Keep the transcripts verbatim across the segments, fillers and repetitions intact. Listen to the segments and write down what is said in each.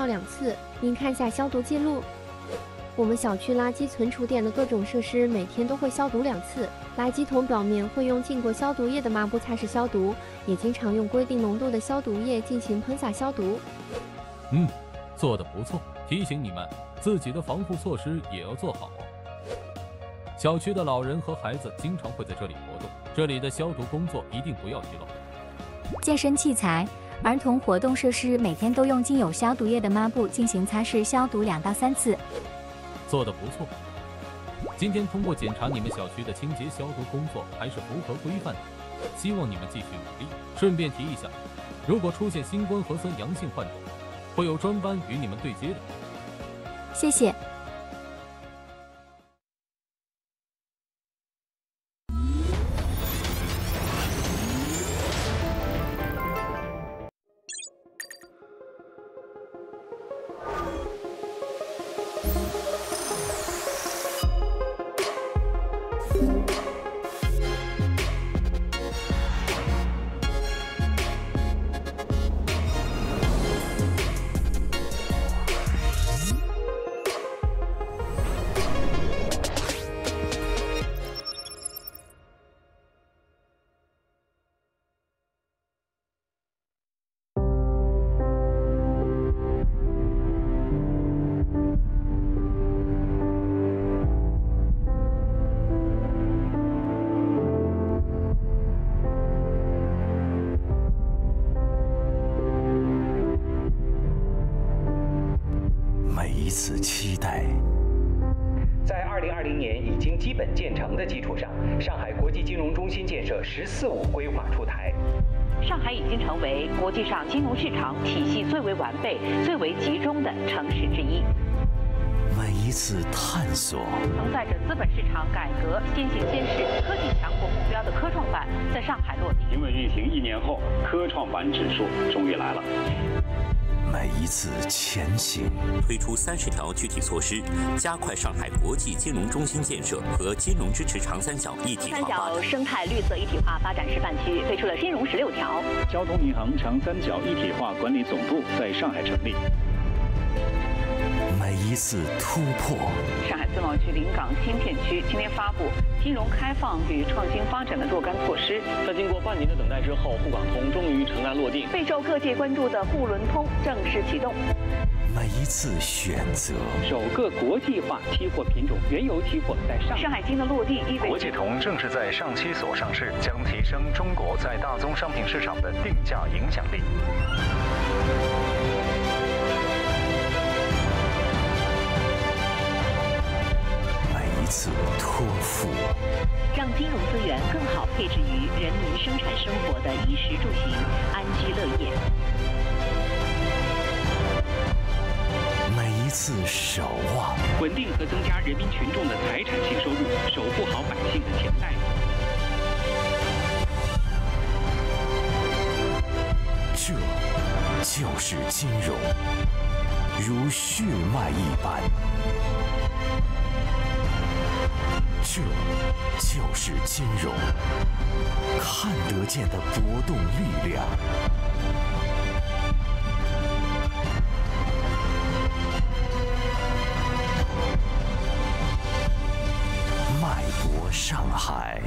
到两次。您看下消毒记录。我们小区垃圾存储点的各种设施每天都会消毒两次，垃圾桶表面会用浸过消毒液的抹布擦拭消毒，也经常用规定浓度的消毒液进行喷洒消毒。 嗯，做得不错。提醒你们，自己的防护措施也要做好。小区的老人和孩子经常会在这里活动，这里的消毒工作一定不要遗漏。 健身器材、儿童活动设施每天都用浸有消毒液的抹布进行擦拭消毒两到三次。 做得不错。今天通过检查你们小区的清洁消毒工作还是符合规范的，希望你们继续努力。顺便提一下，如果出现新冠核酸阳性患者，会有专班与你们对接的。 谢谢。 彼此期待。 在二零二零年已经基本建成的基础上，上海国际金融中心建设“十四五”规划出台。 上海已经成为国际上金融市场体系最为完备、最为集中的城市之一。 每一次探索， 承载着资本市场改革先行先试、科技强国目标的科创板在上海落地。 平稳运行一年后，科创板指数终于来了。 每一次前行， 推出三十条具体措施，加快上海国际金融中心建设和金融支持长三角一体化发展。 三角生态绿色一体化发展示范区推出了金融十六条。 交通银行长三角一体化管理总部在上海成立。 每一次突破， 上海自贸区临港新片区今天发布金融开放与创新发展的若干措施。 在经过半年的等待之后，沪港通终于尘埃落定。 备受各界关注的沪伦通正式启动。 每一次选择， 首个国际化期货品种原油期货在上上海金的落地意味着国际通正式在上期所上市，将提升中国在大宗商品市场的定价影响力。 一次托付， 让金融资源更好配置于人民生产生活的衣食住行、安居乐业。 每一次守望， 稳定和增加人民群众的财产性收入，守护好百姓的钱袋。 这就是金融，如血脉一般。这就是金融，看得见的波动力量。脉搏上海。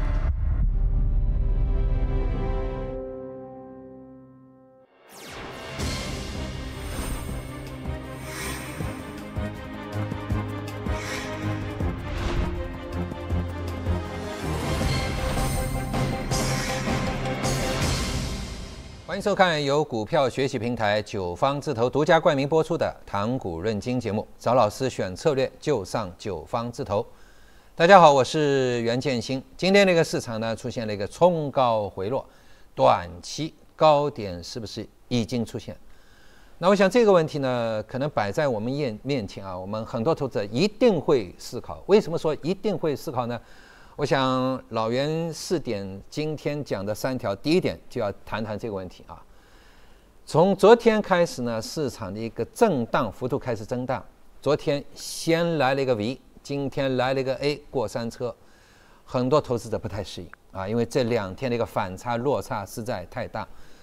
欢迎收看由股票学习平台九方字头独家冠名播出的《谈股论金》节目，找老师选策略就上九方字头。大家好，我是袁建新。今天这个市场呢，出现了一个冲高回落，短期高点是不是已经出现？那我想这个问题呢，可能摆在我们面面前啊，我们很多投资者一定会思考。为什么说一定会思考呢？我想老袁四点今天讲的三条，第一点就要谈谈这个问题啊。从昨天开始呢，市场的一个震荡幅度开始增大。昨天先来了一个 V， 今天来了一个 A 过山车，很多投资者不太适应啊，因为这两天的一个反差落差实在太大。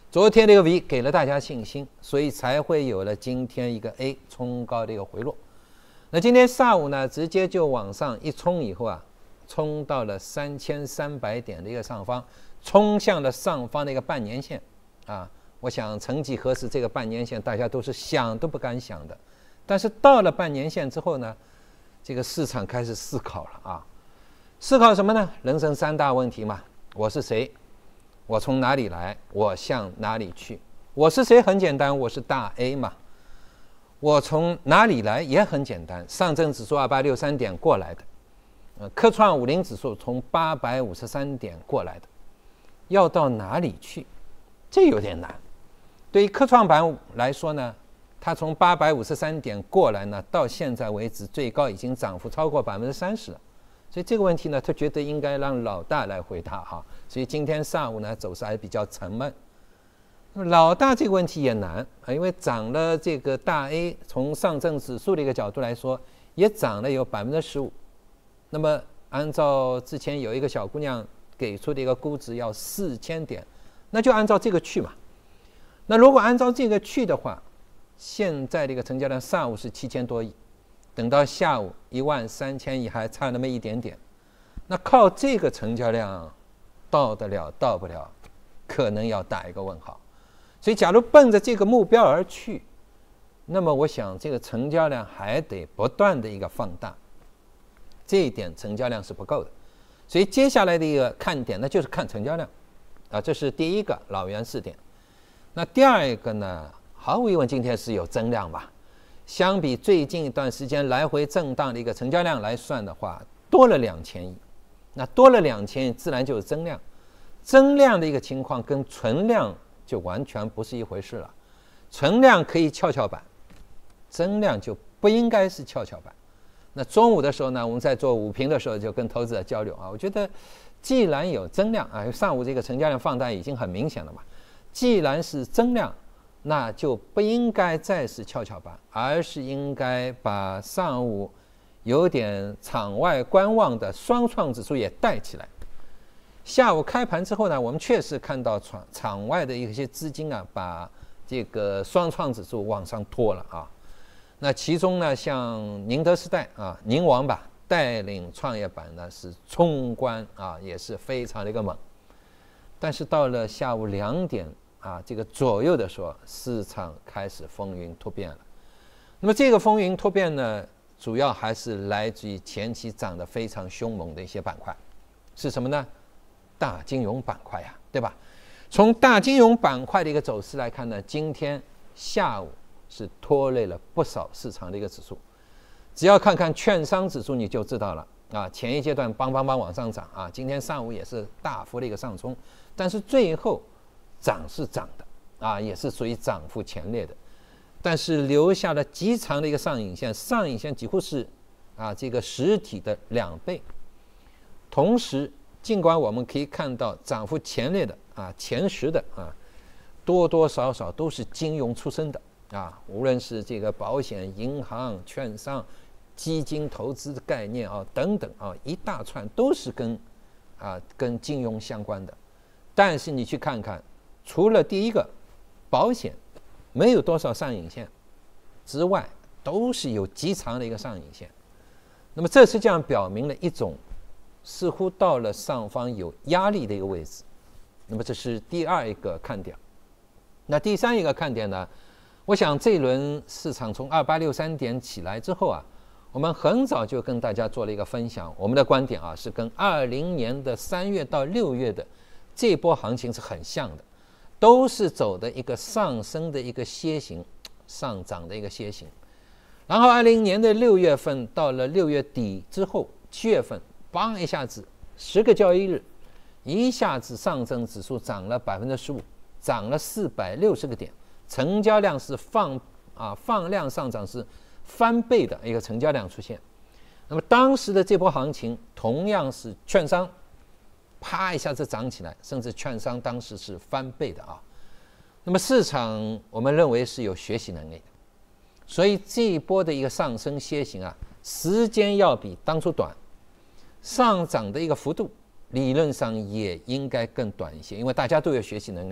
昨天这个 V 给了大家信心，所以才会有了今天一个 A 冲高的一个回落。那今天上午呢，直接就往上一冲以后啊，冲到了三千三百点的一个上方，冲向了上方的一个半年线啊。我想曾几何时，这个半年线大家都是想都不敢想的，但是到了半年线之后呢，这个市场开始思考了啊，思考什么呢？人生三大问题嘛，我是谁？我从哪里来？我向哪里去？我是谁？很简单，我是大 A 嘛。我从哪里来也很简单，上证指数二八六三点过来的，呃，科创五零指数从八百五十三点过来的，要到哪里去？这有点难。对于科创板来说呢，它从八百五十三点过来呢，到现在为止最高已经涨幅超过百分之三十了。所以这个问题呢，他觉得应该让老大来回答哈。所以今天上午呢，走势还比较沉闷。老大这个问题也难啊，因为涨了这个大 A， 从上证指数的一个角度来说，也涨了有百分之十五。那么按照之前有一个小姑娘给出的一个估值要四千点，那就按照这个去嘛。那如果按照这个去的话，现在的一个成交量上午是七千多亿，等到下午一万三千亿还差那么一点点，那靠这个成交量到得了到不了，可能要打一个问号。所以假如奔着这个目标而去，那么我想这个成交量还得不断的一个放大，这一点成交量是不够的。所以接下来的一个看点呢，就是看成交量啊，这是第一个老袁试点。那第二个呢，毫无疑问今天是有增量吧，相比最近一段时间来回震荡的一个成交量来算的话，多了两千亿。那多了两千亿，自然就是增量。增量的一个情况跟存量就完全不是一回事了。存量可以跷跷板，增量就不应该是跷跷板。那中午的时候呢，我们在做午评的时候就跟投资者交流啊，我觉得既然有增量啊，上午这个成交量放大已经很明显了嘛，既然是增量，那就不应该再是跷跷板，而是应该把上午有点场外观望的双创指数也带起来。下午开盘之后呢，我们确实看到场场外的一些资金啊，把这个双创指数往上拖了啊。那其中呢，像宁德时代啊、宁王吧带领创业板呢是冲关啊，也是非常的一个猛。但是到了下午两点啊这个左右的时候，市场开始风云突变了。那么这个风云突变呢，主要还是来自于前期涨得非常凶猛的一些板块，是什么呢？大金融板块呀，对吧？从大金融板块的一个走势来看呢，今天下午是拖累了不少市场的一个指数。只要看看券商指数你就知道了啊，前一阶段邦邦邦往上涨啊，今天上午也是大幅的一个上冲，但是最后涨是涨的啊，也是属于涨幅前列的，但是留下了极长的一个上影线，上影线几乎是啊这个实体的两倍。同时尽管我们可以看到涨幅前列的啊前十的啊，多多少少都是金融出身的啊，无论是这个保险、银行、券商、基金投资的概念啊等等啊，一大串都是跟啊跟金融相关的。但是你去看看，除了第一个保险没有多少上影线之外，都是有极长的一个上影线。那么这实际上表明了一种似乎到了上方有压力的一个位置。那么这是第二一个看点。那第三一个看点呢，我想这一轮市场从二八六三点起来之后啊，我们很早就跟大家做了一个分享，我们的观点啊是跟二零年的三月到六月的这波行情是很像的，都是走的一个上升的一个楔形，上涨的一个楔形。然后二零年的六月份到了六月底之后，七月份邦一下子十个交易日，一下子上证指数涨了百分之十五，涨了四百六十个点，成交量是放啊放量上涨是翻倍的一个成交量出现。那么当时的这波行情同样是券商啪一下子涨起来，甚至券商当时是翻倍的啊。那么市场我们认为是有学习能力的，所以这一波的一个上升楔形啊，时间要比当初短，上涨的一个幅度理论上也应该更短一些，因为大家都有学习能力，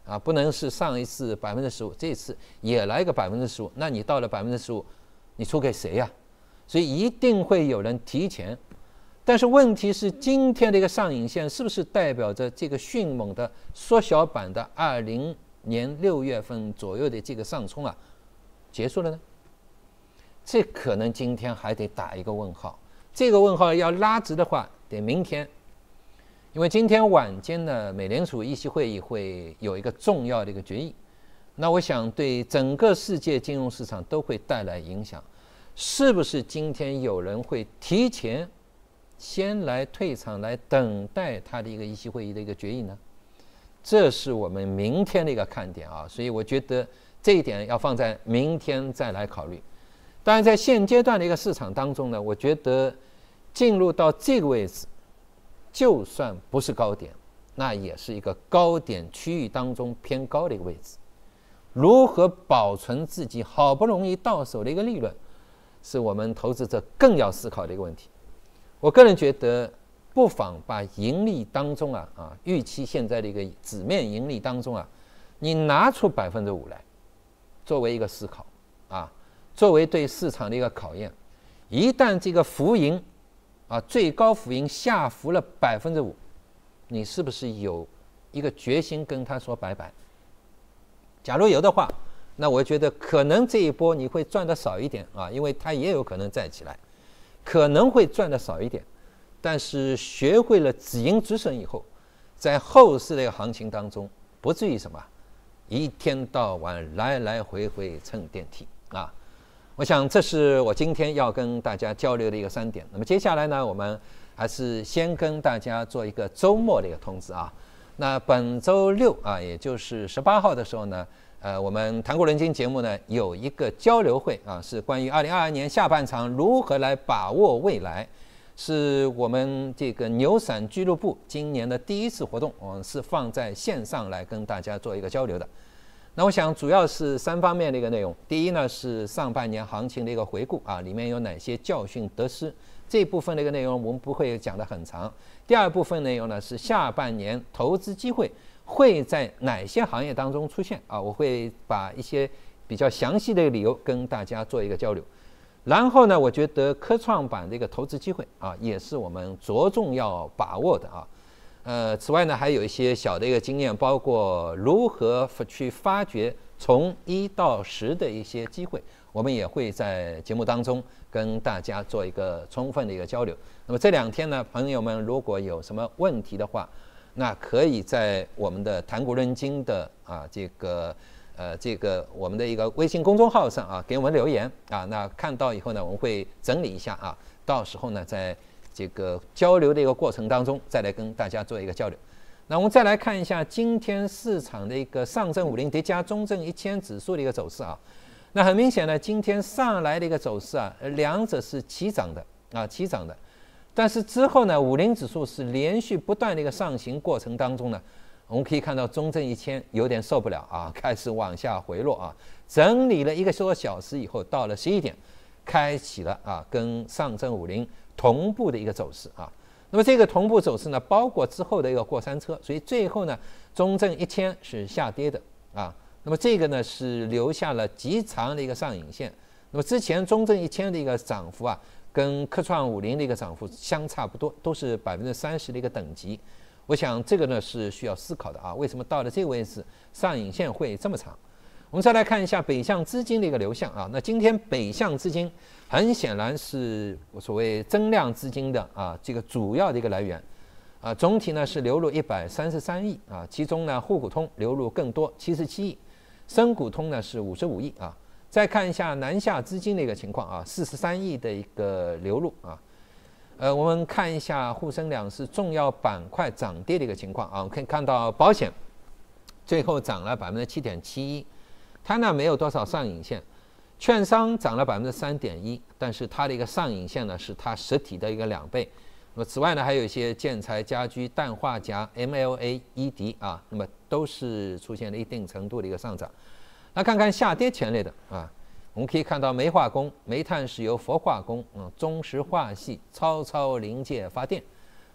啊，不能是上一次百分之十五，这次也来个百分之十五，那你到了百分之十五，你出给谁呀、啊？所以一定会有人提前。但是问题是，今天的一个上影线是不是代表着这个迅猛的缩小版的二零年六月份左右的这个上冲啊结束了呢？这可能今天还得打一个问号。这个问号要拉直的话，得明天，因为今天晚间呢，美联储议息会议会有一个重要的一个决议，那我想对整个世界金融市场都会带来影响。是不是今天有人会提前先来退场，来等待他的一个议息会议的一个决议呢？这是我们明天的一个看点啊，所以我觉得这一点要放在明天再来考虑。当然，在现阶段的一个市场当中呢，我觉得进入到这个位置，就算不是高点，那也是一个高点区域当中偏高的一个位置。如何保存自己好不容易到手的一个利润，是我们投资者更要思考的一个问题。我个人觉得，不妨把盈利当中啊啊预期现在的一个纸面盈利当中啊，你拿出百分之五来，作为一个思考啊，作为对市场的一个考验。一旦这个浮盈啊最高浮盈下浮了百分之五，你是不是有一个决心跟他说拜拜？假如有的话，那我觉得可能这一波你会赚的少一点啊，因为它也有可能再起来。可能会赚的少一点，但是学会了止盈止损以后，在后市的一个行情当中，不至于什么一天到晚来来回回蹭电梯啊。我想这是我今天要跟大家交流的一个三点。那么接下来呢，我们还是先跟大家做一个周末的一个通知啊。那本周六啊，也就是十八号的时候呢，呃，我们谈股论金节目呢有一个交流会啊，是关于二零二二年下半场如何来把握未来，是我们这个牛散俱乐部今年的第一次活动，我们是放在线上来跟大家做一个交流的。那我想主要是三方面的一个内容，第一呢是上半年行情的一个回顾啊，里面有哪些教训得失，这部分的一个内容我们不会讲得很长。第二部分内容呢是下半年投资机会会在哪些行业当中出现啊？我会把一些比较详细的理由跟大家做一个交流。然后呢，我觉得科创板的一个投资机会啊，也是我们着重要把握的啊。呃，此外呢，还有一些小的一个经验，包括如何去发掘从一到十的一些机会，我们也会在节目当中跟大家做一个充分的一个交流。那么这两天呢，朋友们如果有什么问题的话，那可以在我们的谈股论金的啊这个呃这个我们的一个微信公众号上啊给我们留言啊，那看到以后呢，我们会整理一下啊，到时候呢在这个交流的一个过程当中，再来跟大家做一个交流。那我们再来看一下今天市场的一个上证五零叠加中证一千指数的一个走势啊。那很明显呢，今天上来的一个走势啊，两者是齐涨的啊，齐涨的。但是之后呢，五零指数是连续不断的一个上行过程当中呢，我们可以看到中证一千有点受不了啊，开始往下回落啊，整理了一个多小时以后，到了十一点，开启了啊跟上证五零同步的一个走势啊。那么这个同步走势呢，包括之后的一个过山车，所以最后呢，中证一千是下跌的啊。那么这个呢是留下了极长的一个上影线。那么之前中证一千的一个涨幅啊，跟科创五零的一个涨幅相差不多，都是百分之三十的一个等级。我想这个呢是需要思考的啊，为什么到了这个位置上影线会这么长？我们再来看一下北向资金的一个流向啊。那今天北向资金很显然是所谓增量资金的啊这个主要的一个来源啊，总体呢是流入一百三十三亿啊，其中呢沪股通流入更多七十七亿，深股通呢是五十五亿啊。再看一下南下资金的一个情况啊，四十三亿的一个流入啊。呃，我们看一下沪深两市重要板块涨跌的一个情况啊，我们可以看到保险最后涨了百分之七点七一，它呢没有多少上影线。券商涨了百分之三点一，但是它的一个上影线呢是它实体的一个两倍。那么此外呢，还有一些建材、家居、氮化镓、M L A、E D 啊，那么都是出现了一定程度的一个上涨。那看看下跌前列的啊，我们可以看到煤化工、煤炭、石油、氟化工、嗯、中石化系、超超临界发电，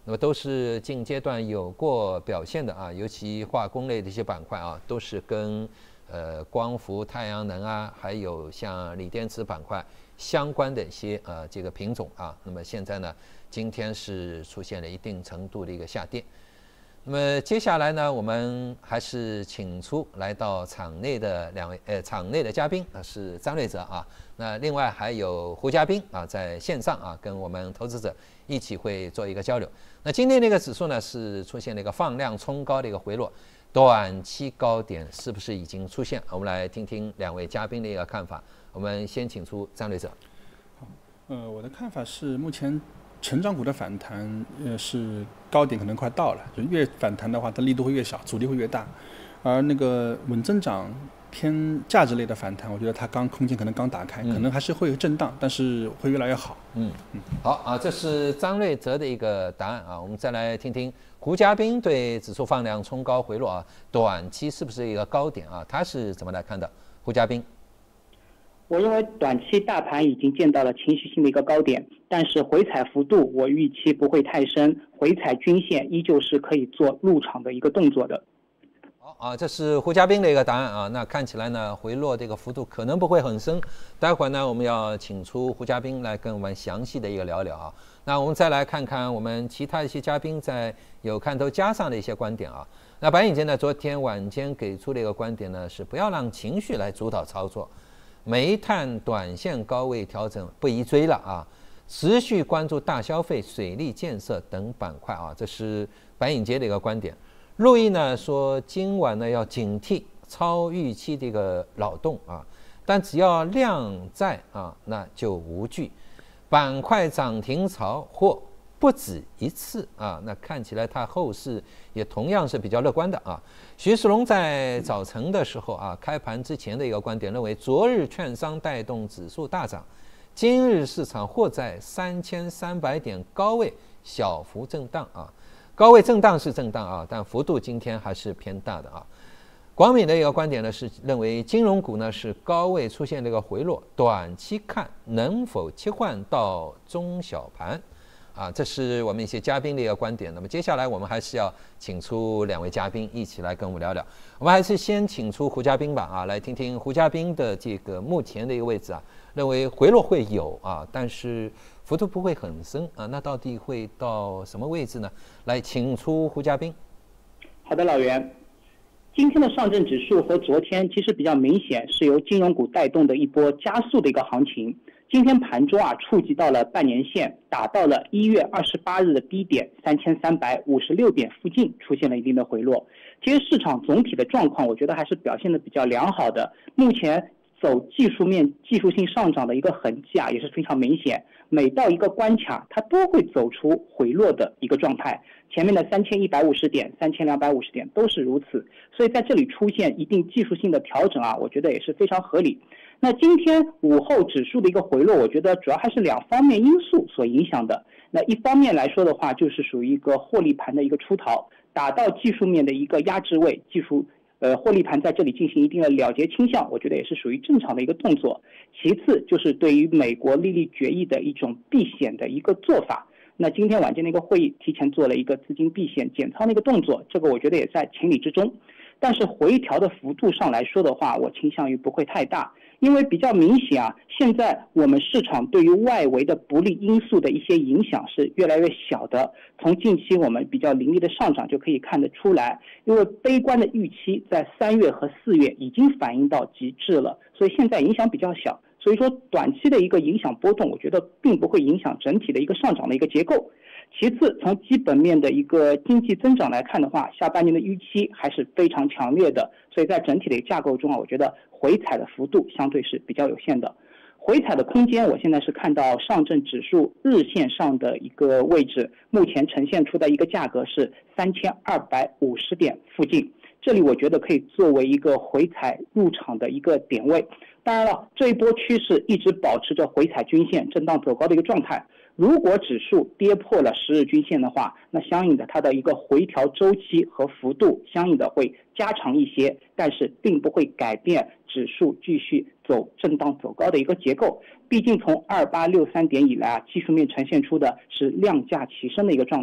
那么都是近阶段有过表现的啊，尤其化工类的一些板块啊，都是跟呃光伏、太阳能啊，还有像锂电池板块相关的一些呃这个品种啊。那么现在呢，今天是出现了一定程度的一个下跌。那么接下来呢，我们还是请出来到场内的两位呃场内的嘉宾啊，是张瑞哲啊，那另外还有胡嘉宾啊，在线上啊跟我们投资者一起会做一个交流。那今天这个指数呢是出现了一个放量冲高的一个回落，短期高点是不是已经出现？我们来听听两位嘉宾的一个看法。我们先请出张瑞哲。 好，呃，我的看法是目前。成长股的反弹，呃，是高点可能快到了，就越反弹的话，它力度会越小，阻力会越大。而那个稳增长偏价值类的反弹，我觉得它刚空间可能刚打开，嗯、可能还是会有震荡，但是会越来越好。 嗯嗯，好啊，这是张瑞哲的一个答案啊。我们再来听听胡嘉宾对指数放量冲高回落啊，短期是不是一个高点啊？他是怎么来看的？胡嘉宾。 我认为短期大盘已经见到了情绪性的一个高点，但是回踩幅度我预期不会太深，回踩均线依旧是可以做入场的一个动作的。 好啊，这是胡嘉宾的一个答案啊。那看起来呢，回落这个幅度可能不会很深。待会儿呢，我们要请出胡嘉宾来跟我们详细的一个聊聊啊。那我们再来看看我们其他一些嘉宾在有看头加上的一些观点啊。那白影间呢，昨天晚间给出的一个观点呢，是不要让情绪来主导操作。煤炭短线高位调整不宜追了啊！持续关注大消费、水利建设等板块啊，这是白影杰的一个观点。陆毅呢说，今晚呢要警惕超预期的一个扰动啊，但只要量在啊，那就无惧。板块涨停潮或不止一次啊，那看起来它后市也同样是比较乐观的啊。徐世龙在早晨的时候啊，开盘之前的一个观点认为，昨日券商带动指数大涨，今日市场或在三千三百点高位小幅震荡啊，高位震荡是震荡啊，但幅度今天还是偏大的啊。广敏的一个观点呢是认为金融股呢是高位出现了一个回落，短期看能否切换到中小盘。啊，这是我们一些嘉宾的一个观点。那么接下来我们还是要请出两位嘉宾一起来跟我们聊聊。我们还是先请出胡嘉宾吧，啊，来听听胡嘉宾的这个目前的一个位置啊，认为回落会有啊，但是幅度不会很深啊，那到底会到什么位置呢？来，请出胡嘉宾。 好的，老袁。今天的上证指数和昨天其实比较明显是由金融股带动的一波加速的一个行情。今天盘中啊，触及到了半年线，打到了一月二十八日的低点三千三百五十六点附近，出现了一定的回落。其实市场总体的状况，我觉得还是表现的比较良好的。目前走技术面、技术性上涨的一个痕迹啊，也是非常明显。每到一个关卡，它都会走出回落的一个状态。前面的三千一百五十点、三千两百五十点都是如此，所以在这里出现一定技术性的调整啊，我觉得也是非常合理。那今天午后指数的一个回落，我觉得主要还是两方面因素所影响的。那一方面来说的话，就是属于一个获利盘的一个出逃，打到技术面的一个压制位，技术呃获利盘在这里进行一定的了结倾向，我觉得也是属于正常的一个动作。其次就是对于美国利率决议的一种避险的一个做法。那今天晚间的一个会议提前做了一个资金避险减仓的一个动作，这个我觉得也在情理之中。但是回调的幅度上来说的话，我倾向于不会太大，因为比较明显啊，现在我们市场对于外围的不利因素的一些影响是越来越小的。从近期我们比较凌厉的上涨就可以看得出来，因为悲观的预期在三月和四月已经反映到极致了，所以现在影响比较小。所以说短期的一个影响波动，我觉得并不会影响整体的一个上涨的一个结构。其次，从基本面的一个经济增长来看的话，下半年的预期还是非常强烈的，所以在整体的架构中啊，我觉得回踩的幅度相对是比较有限的。回踩的空间，我现在是看到上证指数日线上的一个位置，目前呈现出的一个价格是三千二百五十点附近，这里我觉得可以作为一个回踩入场的一个点位。当然了，这一波趋势一直保持着回踩均线震荡走高的一个状态。如果指数跌破了十日均线的话，那相应的它的一个回调周期和幅度相应的会加长一些，但是并不会改变指数继续走震荡走高的一个结构。毕竟从二八六三点以来啊，技术面呈现出的是量价齐升的一个状态，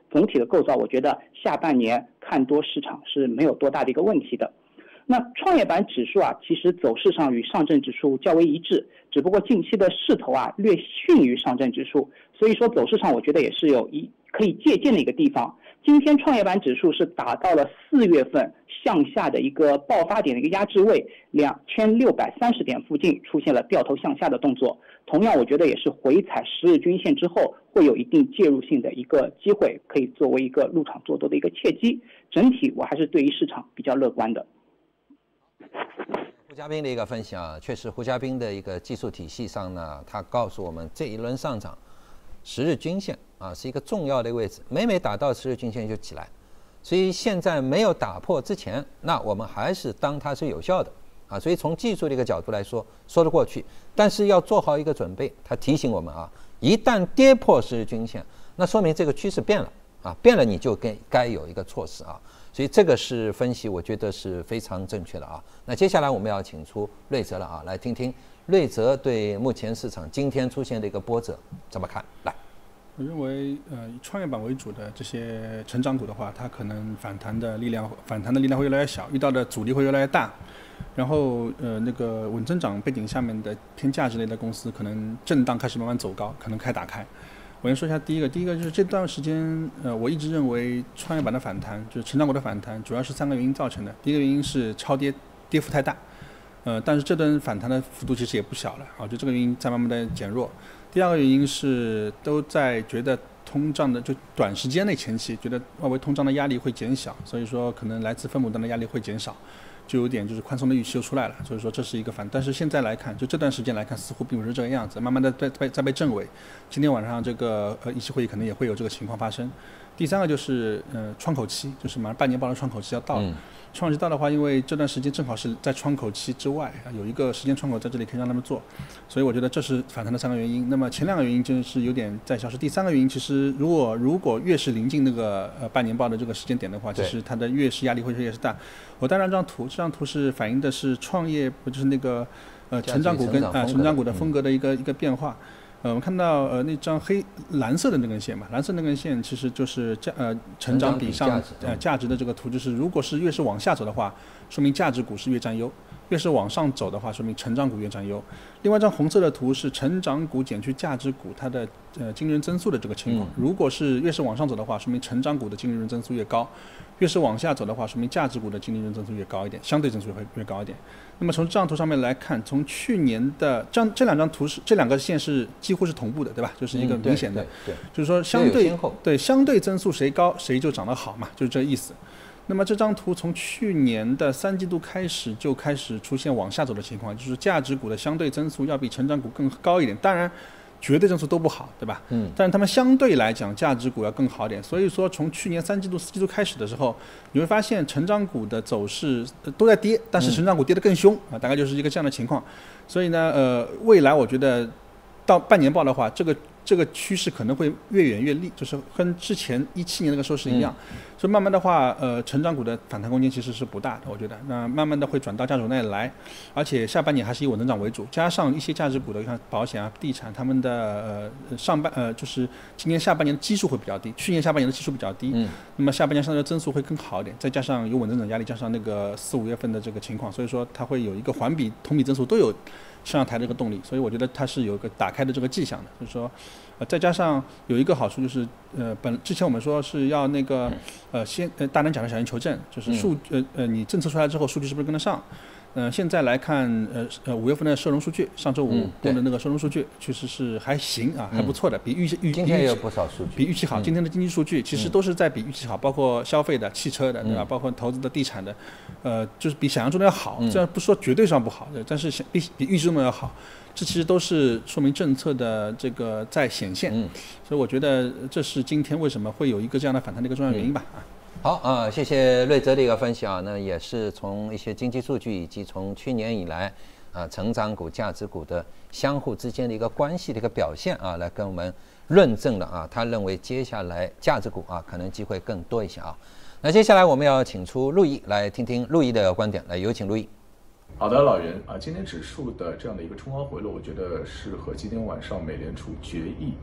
总体的构造，我觉得下半年看多市场是没有多大的一个问题的。那创业板指数啊，其实走势上与上证指数较为一致，只不过近期的势头啊略逊于上证指数，所以说走势上我觉得也是有一可以借鉴的一个地方。今天创业板指数是达到了四月份向下的一个爆发点的一个压制位两千六百三十点附近出现了掉头向下的动作，同样我觉得也是回踩十日均线之后会有一定介入性的一个机会，可以作为一个入场做多的一个契机。整体我还是对于市场比较乐观的。 胡嘉宾的一个分享啊，确实胡嘉宾的一个技术体系上呢，他告诉我们这一轮上涨，十日均线啊是一个重要的位置，每每打到十日均线就起来，所以现在没有打破之前，那我们还是当它是有效的啊。所以从技术的一个角度来说，说得过去，但是要做好一个准备。他提醒我们啊，一旦跌破十日均线，那说明这个趋势变了啊，变了你就该该有一个措施啊。所以这个是分析，我觉得是非常正确的啊。那接下来我们要请出瑞泽了啊，来听听瑞泽对目前市场今天出现的一个波折怎么看？来， 我认为，呃，以创业板为主的这些成长股的话，它可能反弹的力量反弹的力量会越来越小，遇到的阻力会越来越大。然后，呃，那个稳增长背景下面的偏价值类的公司，可能震荡开始慢慢走高，可能开打开。我先说一下第一个，第一个就是这段时间，呃，我一直认为创业板的反弹，就是成长股的反弹，主要是三个原因造成的。第一个原因是超跌，跌幅太大，呃，但是这段反弹的幅度其实也不小了啊，就这个原因在慢慢的减弱。第二个原因是都在觉得通胀的就短时间内前期觉得外围通胀的压力会减小，所以说可能来自分母端的压力会减少。就有点就是宽松的预期又出来了，所以说这是一个反，但是现在来看，就这段时间来看，似乎并不是这个样子，慢慢的在在在被证伪。今天晚上这个呃议息会议可能也会有这个情况发生。第三个就是呃窗口期，就是马上半年报的窗口期要到了。嗯、窗口期到的话，因为这段时间正好是在窗口期之外，有一个时间窗口在这里可以让他们做，所以我觉得这是反弹的三个原因。那么前两个原因就是有点在消失，第三个原因其实如果如果越是临近那个呃半年报的这个时间点的话，其实它的越是压力会越是大。我带来这张图，这张图是反映的是创业，不就是那个呃成长股跟啊、呃、成长股的风格的一个、嗯、一个变化。呃，我们看到呃那张黑蓝色的那根线嘛，蓝色那根线其实就是价呃成长比上呃价值的这个图，就是如果是越是往下走的话，说明价值股是越占优；越是往上走的话，说明成长股越占优。另外一张红色的图是成长股减去价值股它的呃净利润增速的这个情况，如果是越是往上走的话，说明成长股的净利润增速越高；越是往下走的话，说明价值股的净利润增速越高一点，相对增速会越高一点。那么从这张图上面来看，从去年的这样这两张图是这两个线是几乎是同步的，对吧？就是一个明显的，嗯、对, 对, 对，就是说相对对相对增速谁高谁就涨得好嘛，就是这个意思。那么这张图从去年的三季度开始就开始出现往下走的情况，就是价值股的相对增速要比成长股更高一点，当然绝对增速都不好，对吧？嗯。但是他们相对来讲，价值股要更好一点。所以说，从去年三季度、四季度开始的时候，你会发现成长股的走势都在跌，但是成长股跌得更凶啊，大概就是一个这样的情况。所以呢，呃，未来我觉得到半年报的话，这个这个趋势可能会越远越利，就是跟之前一七年那个时候是一样。嗯、所以慢慢的话，呃，成长股的反弹空间其实是不大的，我觉得。那慢慢的会转到价值股那里来，而且下半年还是以稳增长为主，加上一些价值股的，像保险啊、地产，他们的呃上半呃就是今年下半年的基数会比较低，去年下半年的基数比较低，嗯，那么下半年相对的增速会更好一点，再加上有稳增长压力，加上那个四五月份的这个情况，所以说它会有一个环比、同比增速都有向上抬的这个动力，所以我觉得它是有一个打开的这个迹象的，就是说。呃，再加上有一个好处就是，呃，本之前我们说是要那个，呃，先呃大胆假设，小心求证，就是数呃呃你政策出来之后，数据是不是跟得上？呃，现在来看，呃呃五月份的社融数据，上周五公的那个社融数据，确实是还行啊，还不错的，比预期预今天也有不少数据， 比预期好。今天的经济数据其实都是在比预期好，包括消费的、汽车的，对吧？包括投资的、地产的，呃，就是比想象中的要好。虽然不说绝对上不好，但是比比预期中的要好。这其实都是说明政策的这个在显现，嗯，所以我觉得这是今天为什么会有一个这样的反弹的一个重要原因吧。啊、 嗯，好啊、呃，谢谢瑞泽的一个分享。那也是从一些经济数据以及从去年以来啊、呃、成长股、价值股的相互之间的一个关系的一个表现啊，来跟我们论证了啊，他认为接下来价值股啊可能机会更多一些啊。那接下来我们要请出陆毅来听听陆毅的观点，来有请陆毅。 好的，老袁啊，今天指数的这样的一个冲高回落，我觉得是和今天晚上美联储决议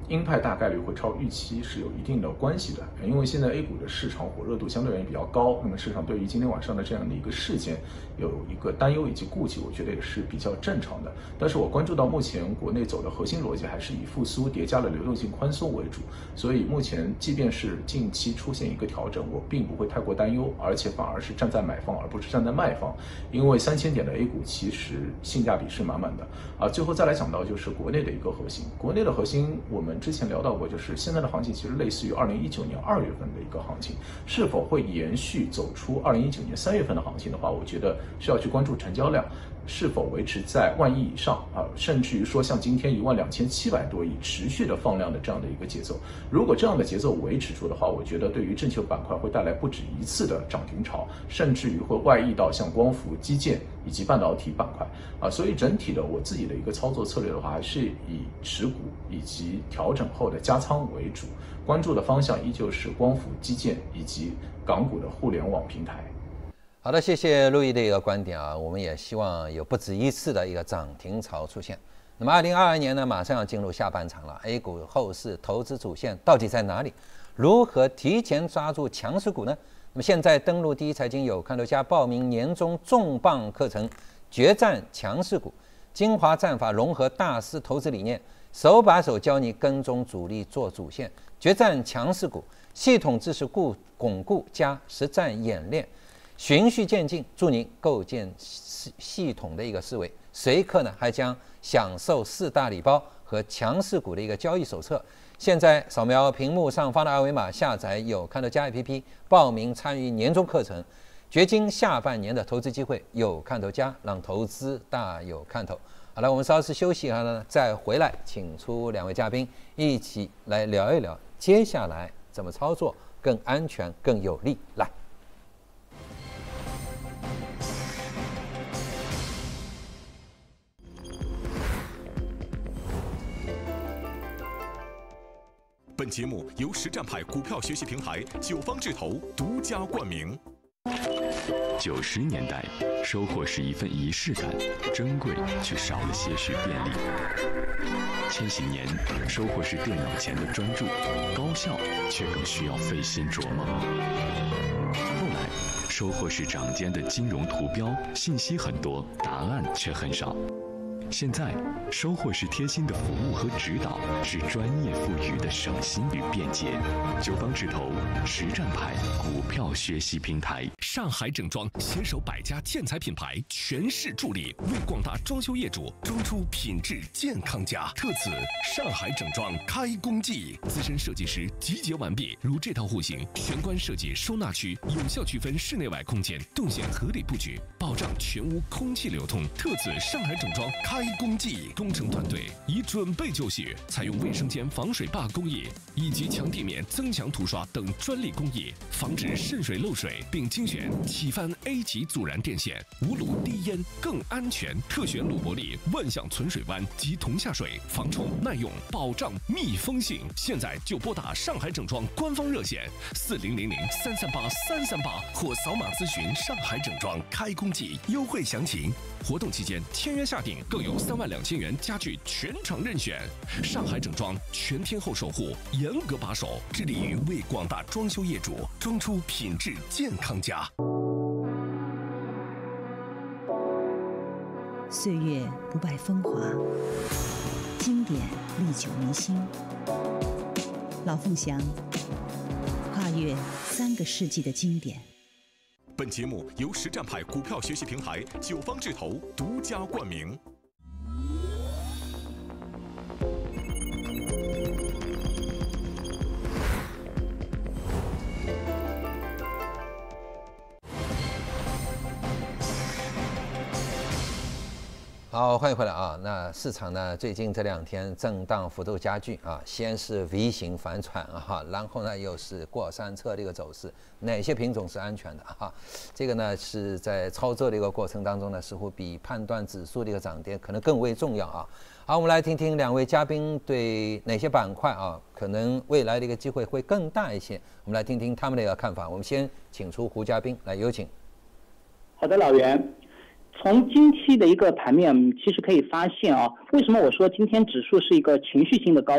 鹰派大概率会超预期是有一定的关系的，因为现在 A 股的市场火热度相对而言比较高，那么市场对于今天晚上的这样的一个事件有一个担忧以及顾忌，我觉得也是比较正常的。但是我关注到目前国内走的核心逻辑还是以复苏叠加了流动性宽松为主，所以目前即便是近期出现一个调整，我并不会太过担忧，而且反而是站在买方而不是站在卖方，因为三千点的 A 股其实性价比是满满的啊。最后再来讲到就是国内的一个核心，国内的核心我们之前聊到过，就是现在的行情其实类似于二零一九年二月份的一个行情，是否会延续走出二零一九年三月份的行情的话，我觉得需要去关注成交量是否维持在万亿以上啊，甚至于说像今天一万两千七百多亿持续的放量的这样的一个节奏，如果这样的节奏维持住的话，我觉得对于证券板块会带来不止一次的涨停潮，甚至于会外溢到像光伏、基建以及半导体板块啊，所以整体的我自己的一个操作策略的话，还是以持股以及调整后的加仓为主，关注的方向依旧是光伏、基建以及港股的互联网平台。 好的，谢谢陆毅的一个观点啊，我们也希望有不止一次的一个涨停潮出现。那么二零二二年呢，马上要进入下半场了 ，A 股后市投资主线到底在哪里？如何提前抓住强势股呢？那么现在登录第一财经有看头家报名年终重磅课程，决战强势股，精华战法融合大师投资理念，手把手教你跟踪主力做主线，决战强势股，系统知识固巩固加实战演练。循序渐进，助您构建系统的一个思维。随课呢，还将享受四大礼包和强势股的一个交易手册。现在扫描屏幕上方的二维码，下载有看头家 A P P， 报名参与年终课程，掘金下半年的投资机会。有看头家，让投资大有看头。好了，我们稍事休息一下呢，再回来，请出两位嘉宾一起来聊一聊接下来怎么操作更安全、更有利。来。 本节目由实战派股票学习平台九方智投独家冠名。 九十年代，收获是一份仪式感，珍贵却少了些许便利。千禧年，收获是电脑前的专注，高效却更需要费心琢磨。后来，收获是掌间的金融图标，信息很多，答案却很少。现在，收获是贴心的服务和指导，是专业赋予的省心与便捷。九方智投实战派股票学习平台， 上海整装携手百家建材品牌，全市助力，为广大装修业主装出品质健康家。特此，上海整装开工季，资深设计师集结完毕。如这套户型，玄关设计收纳区，有效区分室内外空间，动线合理布局，保障全屋空气流通。特此，上海整装开工季，工程团队已准备就绪，采用卫生间防水坝工艺以及墙地面增强涂刷等专利工艺，防止渗水漏水，并精选启帆 A 级阻燃电线，无卤低烟更安全。特选鲁伯利万向存水湾及铜下水，防虫耐用，保障密封性。现在就拨打上海整装官方热线四零零零三三八三三八，或扫码咨询上海整装开工季优惠详情。活动期间签约下定更有三万两千元家具全场任选。上海整装全天候守护，严格把守，致力于为广大装修业主装出品质健康家。 岁月不败风华，经典历久弥新。老凤祥，跨越三个世纪的经典。 本节目由实战派股票学习平台九方智投独家冠名。 好，欢迎回来啊！那市场呢，最近这两天震荡幅度加剧啊，先是 V 型反转啊，然后呢又是过山车的一个走势。哪些品种是安全的啊？这个呢是在操作的一个过程当中呢，似乎比判断指数的一个涨跌可能更为重要啊。好，我们来听听两位嘉宾对哪些板块啊，可能未来的一个机会会更大一些。我们来听听他们的一个看法。我们先请出胡嘉宾来，有请。 好的，老袁。从近期的一个盘面，其实可以发现啊，为什么我说今天指数是一个情绪性的高点？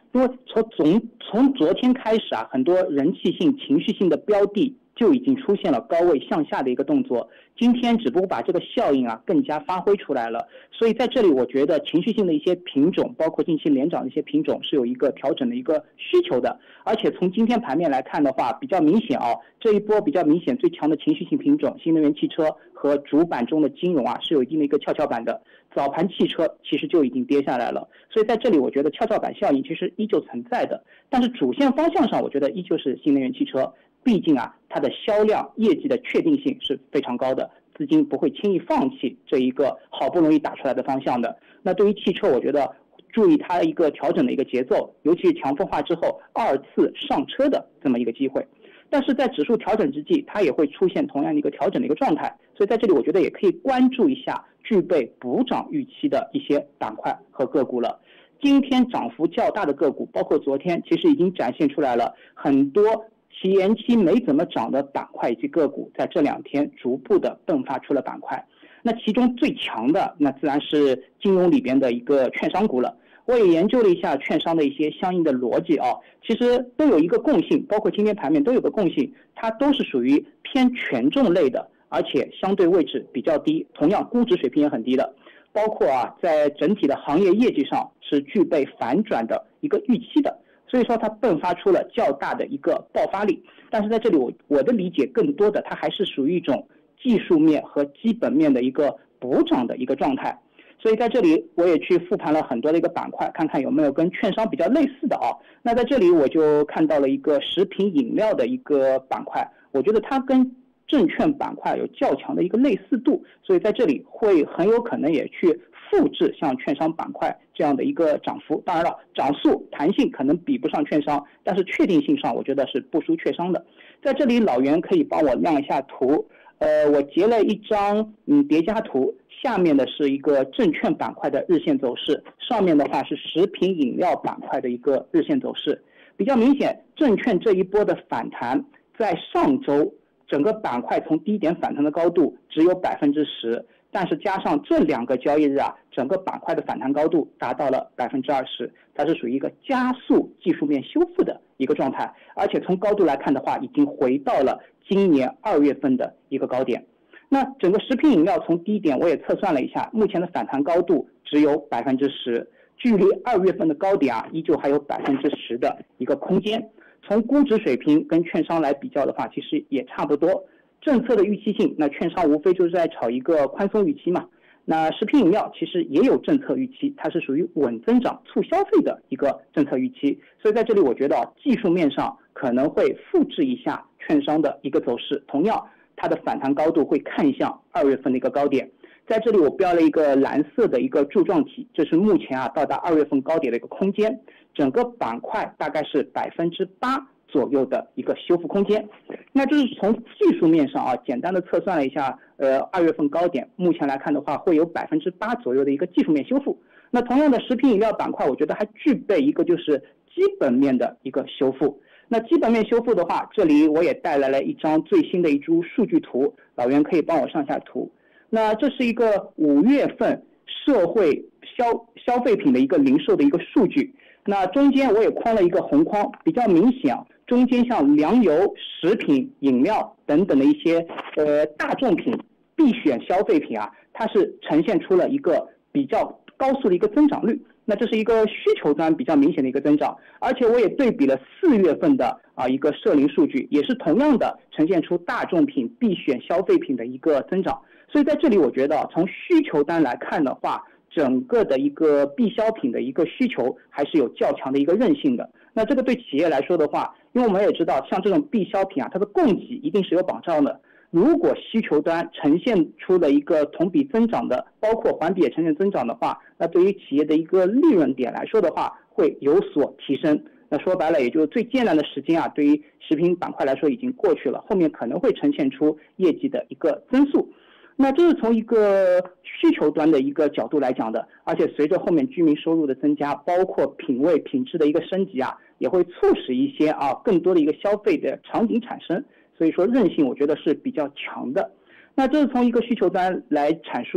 因为从从从昨天开始啊，很多人气性、情绪性的标的就已经出现了高位向下的一个动作，今天只不过把这个效应啊更加发挥出来了。所以在这里，我觉得情绪性的一些品种，包括近期连涨的一些品种，是有一个调整的一个需求的。而且从今天盘面来看的话，比较明显啊，这一波比较明显最强的情绪性品种，新能源汽车和主板中的金融啊，是有一定的一个跷跷板的。早盘汽车其实就已经跌下来了，所以在这里我觉得跷跷板效应其实依旧存在的。但是主线方向上，我觉得依旧是新能源汽车。毕竟啊，它的销量、业绩的确定性是非常高的，资金不会轻易放弃这一个好不容易打出来的方向的。那对于汽车，我觉得注意它一个调整的一个节奏，尤其是强分化之后二次上车的这么一个机会。但是在指数调整之际，它也会出现同样的一个调整的一个状态，所以在这里我觉得也可以关注一下具备补涨预期的一些板块和个股了。今天涨幅较大的个股，包括昨天，其实已经展现出来了很多前期没怎么涨的板块以及个股，在这两天逐步的迸发出了板块。那其中最强的，那自然是金融里边的一个券商股了。我也研究了一下券商的一些相应的逻辑啊，其实都有一个共性，包括今天盘面都有个共性，它都是属于偏权重类的，而且相对位置比较低，同样估值水平也很低的。包括啊，在整体的行业业绩上是具备反转的一个预期的，所以说它迸发出了较大的一个爆发力。但是在这里我我的理解更多的，它还是属于一种技术面和基本面的一个补涨的一个状态。所以在这里我也去复盘了很多的一个板块，看看有没有跟券商比较类似的啊。那在这里我就看到了一个食品饮料的一个板块，我觉得它跟证券板块有较强的一个类似度，所以在这里会很有可能也去复制像券商板块这样的一个涨幅。当然了，涨速弹性可能比不上券商，但是确定性上我觉得是不输券商的。在这里老袁可以帮我亮一下图，呃，我截了一张嗯叠加图，下面的是一个证券板块的日线走势，上面的话是食品饮料板块的一个日线走势。比较明显，证券这一波的反弹，在上周整个板块从低点反弹的高度只有百分之十，但是加上这两个交易日啊，整个板块的反弹高度达到了百分之二十，它是属于一个加速技术面修复的一个状态，而且从高度来看的话，已经回到了今年二月份的一个高点。那整个食品饮料从低点我也测算了一下，目前的反弹高度只有百分之十，距离二月份的高点啊，依旧还有百分之十的一个空间。从估值水平跟券商来比较的话，其实也差不多。政策的预期性，那券商无非就是在炒一个宽松预期嘛。那食品饮料其实也有政策预期，它是属于稳增长、促消费的一个政策预期。所以在这里，我觉得技术面上可能会复制一下券商的一个走势，同样它的反弹高度会看向二月份的一个高点。在这里我标了一个蓝色的一个柱状体，这是目前啊到达二月份高点的一个空间，整个板块大概是百分之八左右的一个修复空间。那这是从技术面上啊，简单的测算了一下，呃，二月份高点，目前来看的话，会有百分之八左右的一个技术面修复。那同样的食品饮料板块，我觉得还具备一个就是基本面的一个修复。那基本面修复的话，这里我也带来了一张最新的一株数据图，老袁可以帮我上下图。那这是一个五月份社会消消费品的一个零售的一个数据。那中间我也框了一个红框，比较明显啊，中间像粮油、食品、饮料等等的一些呃大众品、必选消费品啊，它是呈现出了一个比较高速的一个增长率。那这是一个需求端比较明显的一个增长，而且我也对比了四月份的啊一个社零数据，也是同样的呈现出大众品、必选消费品的一个增长。所以在这里，我觉得从需求端来看的话，整个的一个必消品的一个需求还是有较强的一个韧性的。那这个对企业来说的话，因为我们也知道，像这种必消品啊，它的供给一定是有保障的。如果需求端呈现出了一个同比增长的，包括环比也呈现增长的话，那对于企业的一个利润点来说的话，会有所提升。那说白了，也就是最艰难的时间啊，对于食品板块来说已经过去了，后面可能会呈现出业绩的一个增速。那这是从一个需求端的一个角度来讲的，而且随着后面居民收入的增加，包括品味品质的一个升级啊，也会促使一些啊更多的一个消费的场景产生，所以说韧性我觉得是比较强的。那这是从一个需求端来阐述的。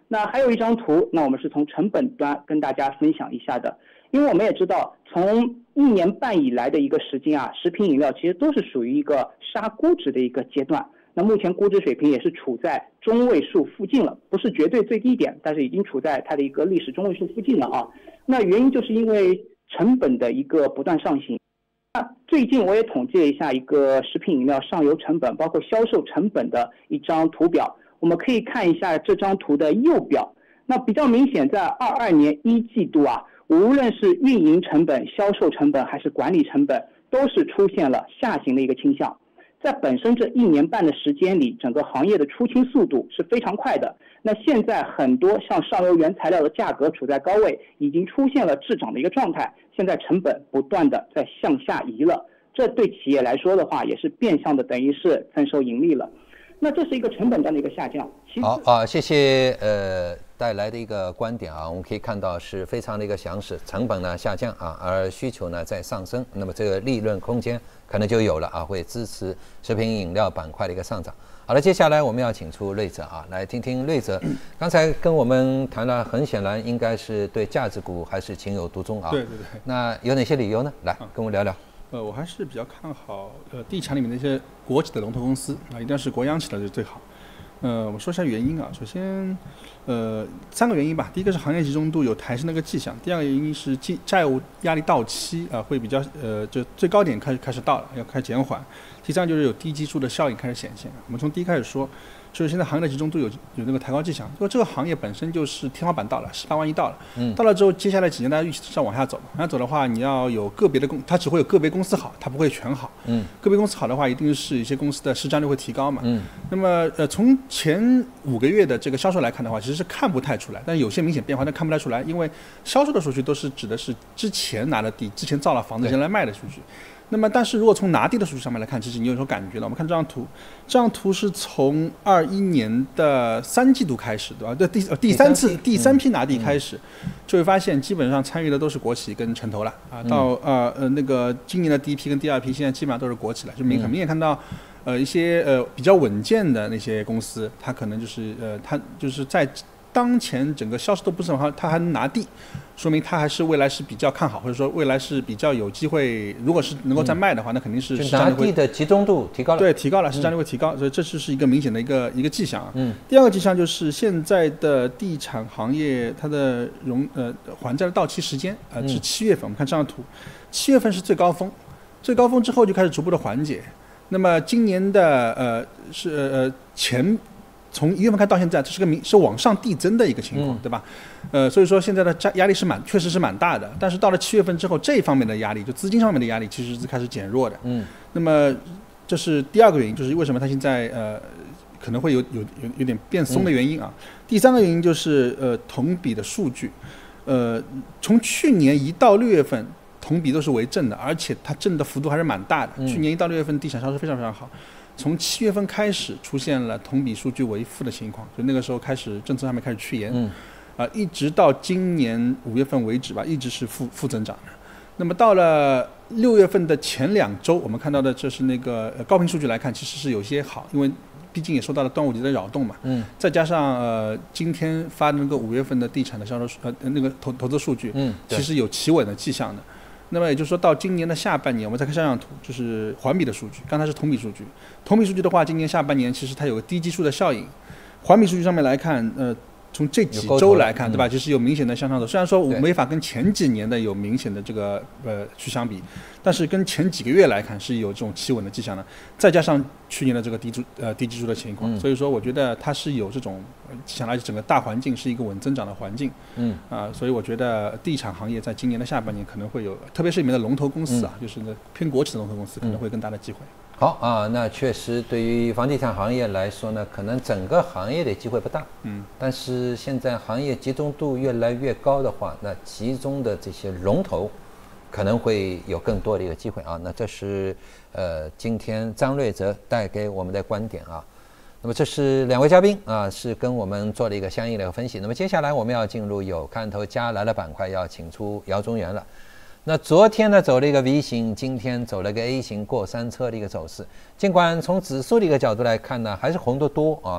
那还有一张图，那我们是从成本端跟大家分享一下的，因为我们也知道，从一年半以来的一个时间啊，食品饮料其实都是属于一个杀估值的一个阶段。那目前估值水平也是处在中位数附近了，不是绝对最低点，但是已经处在它的一个历史中位数附近了啊。那原因就是因为成本的一个不断上行。那最近我也统计了一下一个食品饮料上游成本，包括销售成本的一张图表。我们可以看一下这张图的右表，那比较明显，在二二年一季度啊，无论是运营成本、销售成本还是管理成本，都是出现了下行的一个倾向。在本身这一年半的时间里，整个行业的出清速度是非常快的。那现在很多像上游原材料的价格处在高位，已经出现了滞涨的一个状态，现在成本不断的在向下移了。这对企业来说的话，也是变相的等于是增收盈利了。那这是一个成本端的一个下降。 好啊，谢谢呃带来的一个观点啊，我们可以看到是非常的一个详实，成本呢下降啊，而需求呢在上升，那么这个利润空间可能就有了啊，会支持食品饮料板块的一个上涨。好了，接下来我们要请出瑞泽啊，来听听瑞泽刚才跟我们谈了，很显然应该是对价值股还是情有独钟啊。 对对对。 那有哪些理由呢？来跟我聊聊。 呃，我还是比较看好呃地产里面的一些国企的龙头公司啊，一定是国央企的就最好。呃，我们说一下原因啊。首先，呃，三个原因吧。第一个是行业集中度有抬升的一个迹象，第二个原因是债债务压力到期啊、呃，会比较呃，就最高点开始开始到了，要开始减缓。第三就是有低基数的效应开始显现。我们从第一开始说，就是现在行业的集中度有有那个抬高迹象，因为这个行业本身就是天花板到了，十八万亿到了，嗯，到了之后，接下来几年大家预期是要往下走，往下走的话，你要有个别的公，它只会有个别公司好，它不会全好，嗯，个别公司好的话，一定是一些公司的市占率会提高嘛，嗯，那么呃，从前五个月的这个销售来看的话，其实是看不太出来，但是有些明显变化，但看不太出来，因为销售的数据都是指的是之前拿的地，之前造了房子人来卖的数据。那么，但是如果从拿地的数据上面来看，其实你有所感觉了。我们看这张图，这张图是从二一年的三季度开始，对吧？这第第三次第三批拿地开始，就会发现基本上参与的都是国企跟城投了啊。到呃呃那个今年的第一批跟第二批，现在基本上都是国企了，就明很明显看到，呃一些呃比较稳健的那些公司，它可能就是呃它就是在当前整个销售都不是很好，它还能拿地。说明它还是未来是比较看好，或者说未来是比较有机会。如果是能够再卖的话，嗯、那肯定是市占率会拿地的集中度提高了。 对，提高了，市占率会提高，嗯、所以这就是一个明显的一个一个迹象啊。嗯。第二个迹象就是现在的地产行业它的融呃还债的到期时间呃、嗯、是七月份，我们看这张图，七月份是最高峰，最高峰之后就开始逐步的缓解。那么今年的呃是呃前。从一月份开到现在，这是个明是往上递增的一个情况，嗯、对吧？呃，所以说现在的压力是蛮，确实是蛮大的。但是到了七月份之后，这一方面的压力，就资金上面的压力，其实是开始减弱的。嗯。那么这是第二个原因，就是为什么它现在呃可能会有有有有点变松的原因啊。嗯、第三个原因就是呃同比的数据，呃从去年一到六月份同比都是为正的，而且它正的幅度还是蛮大的。嗯、去年一到六月份地产销售非常非常好。从七月份开始出现了同比数据为负的情况，就那个时候开始政策上面开始趋严，嗯，啊，一直到今年五月份为止吧，一直是负负增长的。那么到了六月份的前两周，我们看到的这是那个高频数据来看，其实是有些好，因为毕竟也受到了端午节的扰动嘛，嗯，再加上呃今天发的那个五月份的地产的销售呃那个投投资数据，嗯，其实有企稳的迹象的。那么也就是说到今年的下半年，我们再看这张图，就是环比的数据，刚才是同比数据。同比数据的话，今年下半年其实它有个低基数的效应。环比数据上面来看，呃，从这几周来看，对吧？其实有明显的向上走。虽然说没法跟前几年的有明显的这个呃去相比，但是跟前几个月来看是有这种企稳的迹象的。再加上去年的这个低基呃低基数的情况，嗯、所以说我觉得它是有这种想来整个大环境是一个稳增长的环境。嗯啊、呃，所以我觉得地产行业在今年的下半年可能会有，特别是里面的龙头公司啊，嗯、就是那偏国企的龙头公司可能会更大的机会。 好啊，那确实对于房地产行业来说呢，可能整个行业的机会不大，嗯，但是现在行业集中度越来越高的话，那其中的这些龙头可能会有更多的一个机会啊。那这是呃今天张瑞泽带给我们的观点啊。那么这是两位嘉宾啊，是跟我们做了一个相应的分析。那么接下来我们要进入有看头加来的板块，要请出姚宗元了。那昨天呢走了一个 V 型，今天走了个 A 型过山车的一个走势。尽管从指数的一个角度来看呢，还是红得多啊，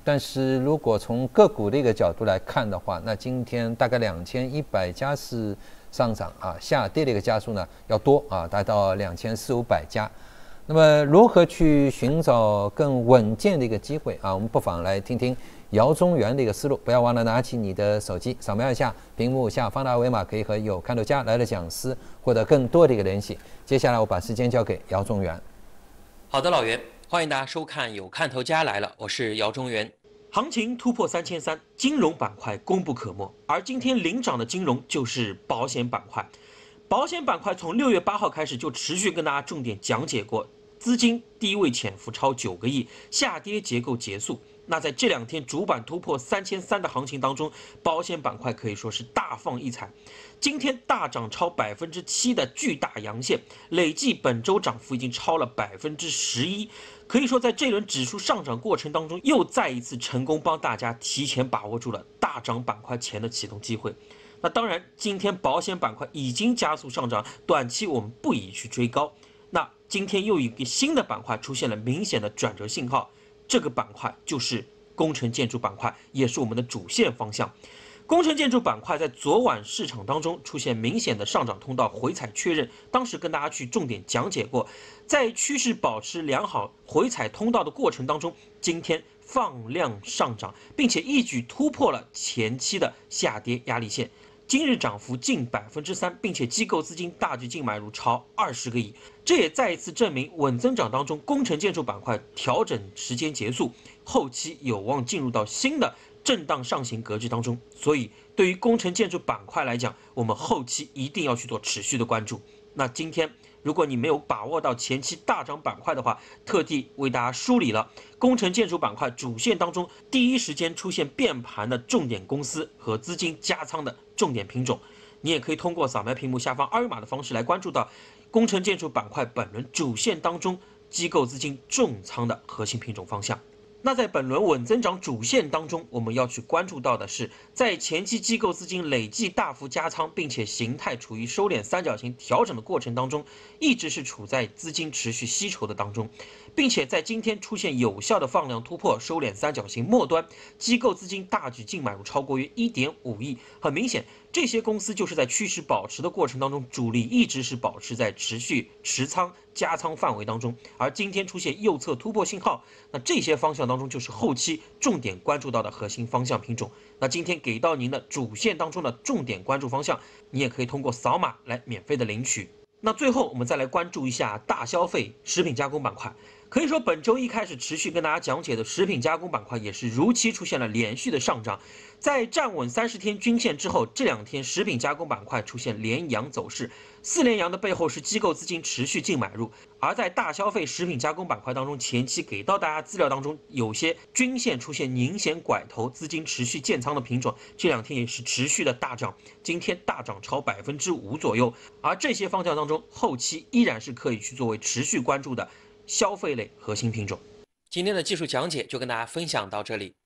但是如果从个股的一个角度来看的话，那今天大概两千一百家是上涨啊，下跌的一个家数呢要多啊，达到两千四五百家。那么如何去寻找更稳健的一个机会啊？我们不妨来听听姚宗元的一个思路。不要忘了拿起你的手机，扫描一下屏幕下方的二维码，可以和有看头家来的讲师获得更多的一个联系。接下来我把时间交给姚宗元。 好的，老袁，欢迎大家收看有看头家来了，我是姚宗元。行情突破三千三，金融板块功不可没，而今天领涨的金融就是保险板块。保险板块从六月八号开始就持续跟大家重点讲解过，资金低位潜伏超九个亿，下跌结构结束。那在这两天主板突破三千三的行情当中，保险板块可以说是大放异彩。今天大涨超百分之七的巨大阳线，累计本周涨幅已经超了百分之十一。可以说，在这轮指数上涨过程当中，又再一次成功帮大家提前把握住了大涨板块前的启动机会。那当然，今天保险板块已经加速上涨，短期我们不宜去追高。那今天又有一个新的板块出现了明显的转折信号，这个板块就是工程建筑板块，也是我们的主线方向。工程建筑板块在昨晚市场当中出现明显的上涨通道回踩确认，当时跟大家去重点讲解过，在趋势保持良好回踩通道的过程当中，今天放量上涨，并且一举突破了前期的下跌压力线。今日涨幅近百分之三，并且机构资金大举净买入超二十个亿，这也再一次证明稳增长当中工程建筑板块调整时间结束，后期有望进入到新的震荡上行格局当中。所以对于工程建筑板块来讲，我们后期一定要去做持续的关注。那今天如果你没有把握到前期大涨板块的话，特地为大家梳理了工程建筑板块主线当中第一时间出现变盘的重点公司和资金加仓的重点品种。你也可以通过扫描屏幕下方二维码的方式来关注到工程建筑板块本轮主线当中机构资金重仓的核心品种方向。那在本轮稳增长主线当中，我们要去关注到的是，在前期机构资金累计大幅加仓，并且形态处于收敛三角形调整的过程当中，一直是处在资金持续吸筹的当中，并且在今天出现有效的放量突破收敛三角形末端，机构资金大举净买入超过约 一点五亿。很明显，这些公司就是在趋势保持的过程当中，主力一直是保持在持续持仓加仓范围当中，而今天出现右侧突破信号，那这些方向当中就是后期重点关注到的核心方向品种。那今天给到您的主线当中的重点关注方向，你也可以通过扫码来免费的领取。那最后我们再来关注一下大消费食品加工板块。可以说本周一开始持续跟大家讲解的食品加工板块也是如期出现了连续的上涨，在站稳三十天均线之后，这两天食品加工板块出现连阳走势，四连阳的背后是机构资金持续净买入，而在大消费食品加工板块当中，前期给到大家资料当中有些均线出现明显拐头，资金持续建仓的品种，这两天也是持续的大涨，今天大涨超百分之五左右，而这些方向当中，后期依然是可以去作为持续关注的消费类核心品种。今天的技术讲解就跟大家分享到这里。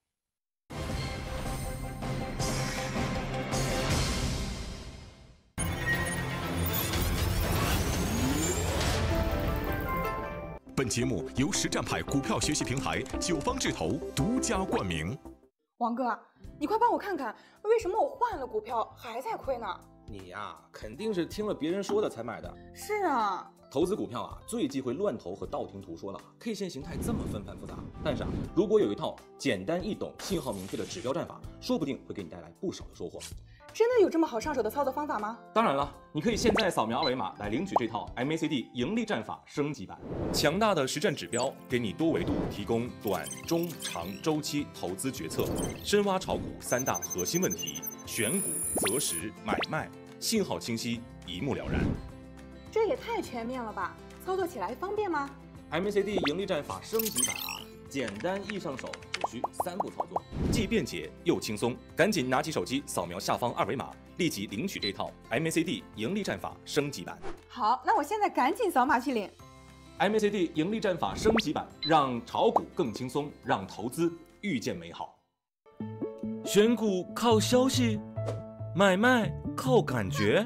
本节目由实战派股票学习平台九方智投独家冠名。 王哥，你快帮我看看，为什么我换了股票还在亏呢？ 你呀、啊，肯定是听了别人说的才买的。 是啊， 投资股票啊，最忌讳乱投和道听途说了。K 线形态这么纷繁复杂，但是啊，如果有一套简单易懂、信号明确的指标战法，说不定会给你带来不少的收获。 真的有这么好上手的操作方法吗？ 当然了，你可以现在扫描二维码来领取这套 M A C D 盈利战法升级版。 强大的实战指标，给你多维度提供短、中、长周期投资决策，深挖炒股三大核心问题，选股、择时、买卖，信号清晰，一目了然。 这也太全面了吧！操作起来方便吗 ？M A C D 盈利战法升级版啊，简单易上手，只需三步操作， 既便捷又轻松。赶紧拿起手机，扫描下方二维码，立即领取这套 M A C D 盈利战法升级版。 好，那我现在赶紧扫码去领。 M A C D 盈利战法升级版，让炒股更轻松，让投资遇见美好。 选股靠消息，买卖靠感觉。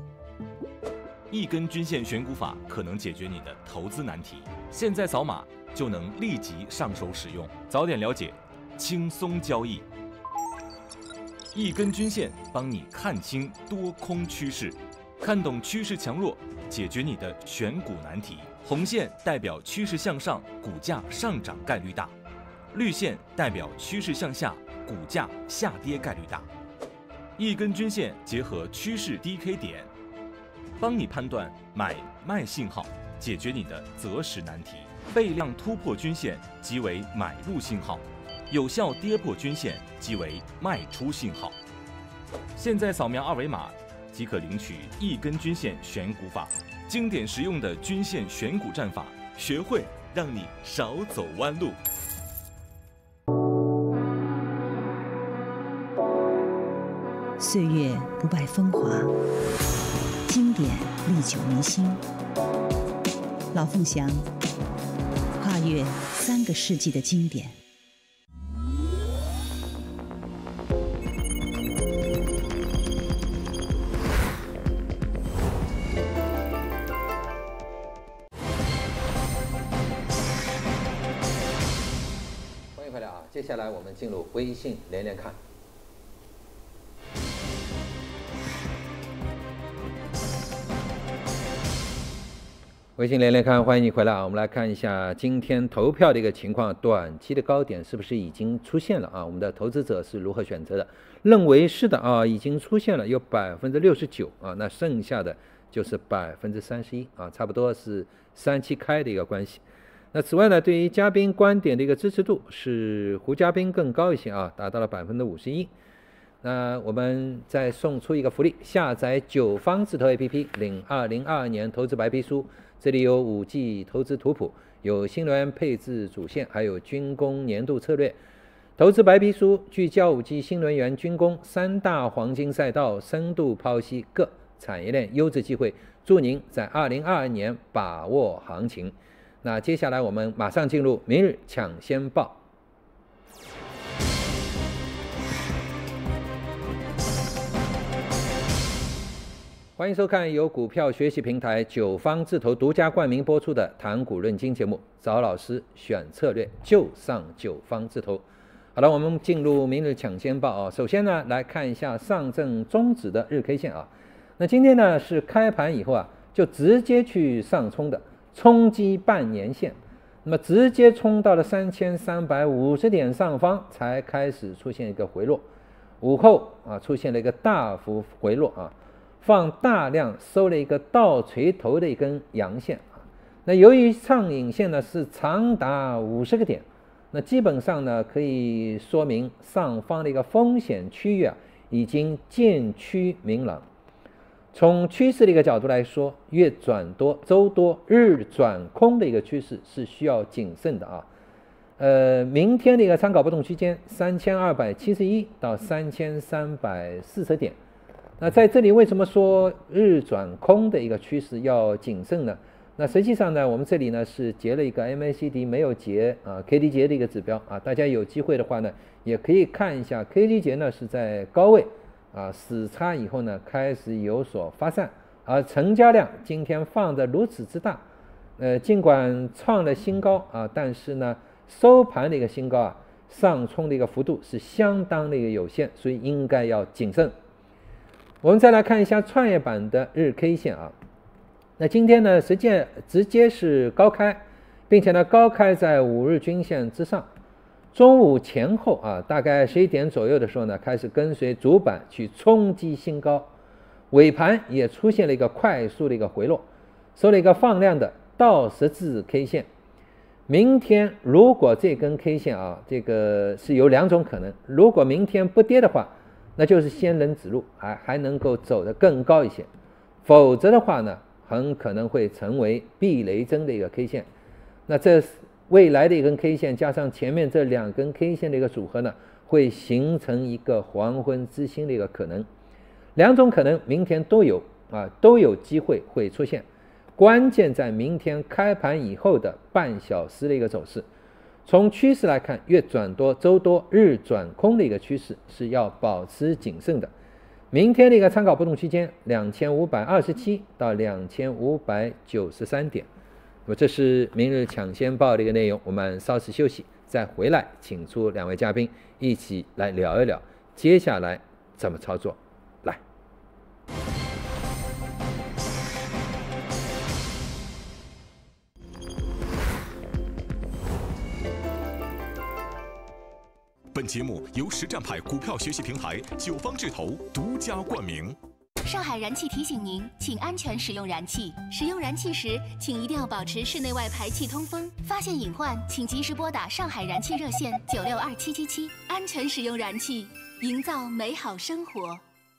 一根均线选股法可能解决你的投资难题。现在扫码就能立即上手使用。早点了解，轻松交易。一根均线帮你看清多空趋势，看懂趋势强弱，解决你的选股难题。红线代表趋势向上，股价上涨概率大；绿线代表趋势向下，股价下跌概率大。一根均线结合趋势 D K 点，帮你判断买卖信号，解决你的择时难题。倍量突破均线即为买入信号，有效跌破均线即为卖出信号。现在扫描二维码即可领取一根均线选股法，经典实用的均线选股战法，学会让你少走弯路。 岁月不败风华，经典历久弥新。老凤祥，跨越三个世纪的经典。 欢迎回来啊！接下来我们进入微信连连看。微信连连看，欢迎你回来啊！我们来看一下今天投票的一个情况，短期的高点是不是已经出现了啊？我们的投资者是如何选择的？认为是的啊，已经出现了，有百分之六十九啊，那剩下的就是百分之三十一啊，差不多是三七开的一个关系。那此外呢，对于嘉宾观点的一个支持度是胡嘉宾更高一些啊，达到了百分之五十一。那我们再送出一个福利，下载九方字头 A P P 领二零二二年投资白皮书。这里有五 G 投资图谱，有新能源配置主线，还有军工年度策略。投资白皮书聚焦五 G、新能源、军工三大黄金赛道，深度剖析各产业链优质机会，祝您在二零二二年把握行情。那接下来我们马上进入明日抢先报。欢迎收看由股票学习平台九方字头独家冠名播出的谈股论金节目，找老师选策略就上九方字头。好了，我们进入明日抢先报啊。首先呢，来看一下上证综指的日 K 线啊。那今天呢是开盘以后啊，就直接去上冲的，冲击半年线，那么直接冲到了三千三百五十点上方，才开始出现一个回落。午后啊，出现了一个大幅回落啊。放大量收了一个倒锤头的一根阳线啊，那由于上影线呢是长达五十个点，那基本上呢可以说明上方的一个风险区域啊已经渐趋明朗。从趋势的一个角度来说，月转多、周多、日转空的一个趋势是需要谨慎的啊。呃，明天的一个参考波动区间三千二百七十一到三千三百四十点。那在这里为什么说日转空的一个趋势要谨慎呢？那实际上呢，我们这里呢是截了一个 M A C D 没有截啊 K D 截的一个指标啊，大家有机会的话呢，也可以看一下 K D 截呢是在高位啊死叉以后呢开始有所发散，而成交量今天放得如此之大，呃，尽管创了新高啊，但是呢收盘的一个新高啊，上冲的一个幅度是相当的一个有限，所以应该要谨慎。我们再来看一下创业板的日 K 线啊，那今天呢，实际直接是高开，并且呢高开在五日均线之上。中午前后啊，大概十一点左右的时候呢，开始跟随主板去冲击新高，尾盘也出现了一个快速的一个回落，收了一个放量的倒十字 K 线。明天如果这根 K 线啊，这个是有两种可能，如果明天不跌的话，那就是仙人指路，还还能够走得更高一些，否则的话呢，很可能会成为避雷针的一个 K 线。那这未来的一根 K 线加上前面这两根 K 线的一个组合呢，会形成一个黄昏之星的一个可能。两种可能明天都有啊，都有机会会出现。关键在明天开盘以后的半小时的一个走势。从趋势来看，月转多、周多、日转空的一个趋势是要保持谨慎的。明天的一个参考波动区间两千五百二十七到两千五百九十三点。 那么这是明日抢先报的一个内容，我们稍事休息，再回来请出两位嘉宾一起来聊一聊接下来怎么操作。来， 本节目由实战派股票学习平台九方智投独家冠名。 上海燃气提醒您，请安全使用燃气。使用燃气时，请一定要保持室内外排气通风。发现隐患，请及时拨打上海燃气热线九六二七七七。安全使用燃气，营造美好生活。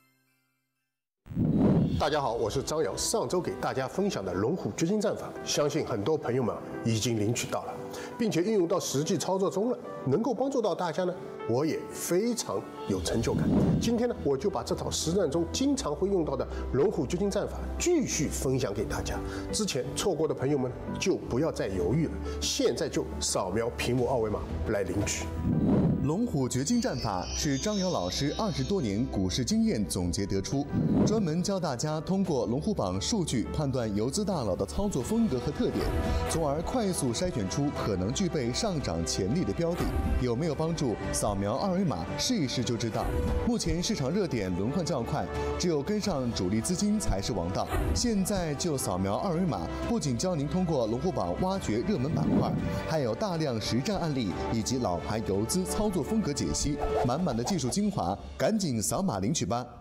大家好，我是张瑶。上周给大家分享的龙虎掘金战法，相信很多朋友们已经领取到了，并且运用到实际操作中了，能够帮助到大家呢，我也非常有成就感。今天呢，我就把这套实战中经常会用到的龙虎掘金战法继续分享给大家。之前错过的朋友们就不要再犹豫了，现在就扫描屏幕二维码来领取。 龙虎掘金战法是张瑶老师二十多年股市经验总结得出，专门教大家通过龙虎榜数据判断游资大佬的操作风格和特点，从而快速筛选出可能具备上涨潜力的标的。有没有帮助？扫描二维码试一试就知道。目前市场热点轮换较快，只有跟上主力资金才是王道。现在就扫描二维码，不仅教您通过龙虎榜挖掘热门板块，还有大量实战案例以及老牌游资操作风格解析，满满的技术精华，赶紧扫码领取吧。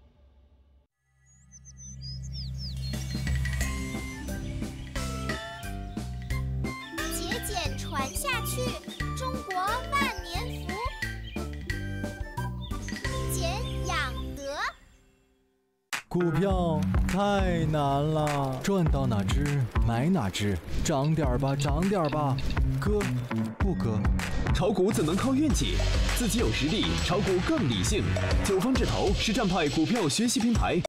节俭传下去，中国万年福。俭养德。 股票太难了，赚到哪只买哪只，涨点儿吧，涨点儿吧，割不割？ 炒股怎能靠运气？自己有实力，炒股更理性。九方智投实战派股票学习平台。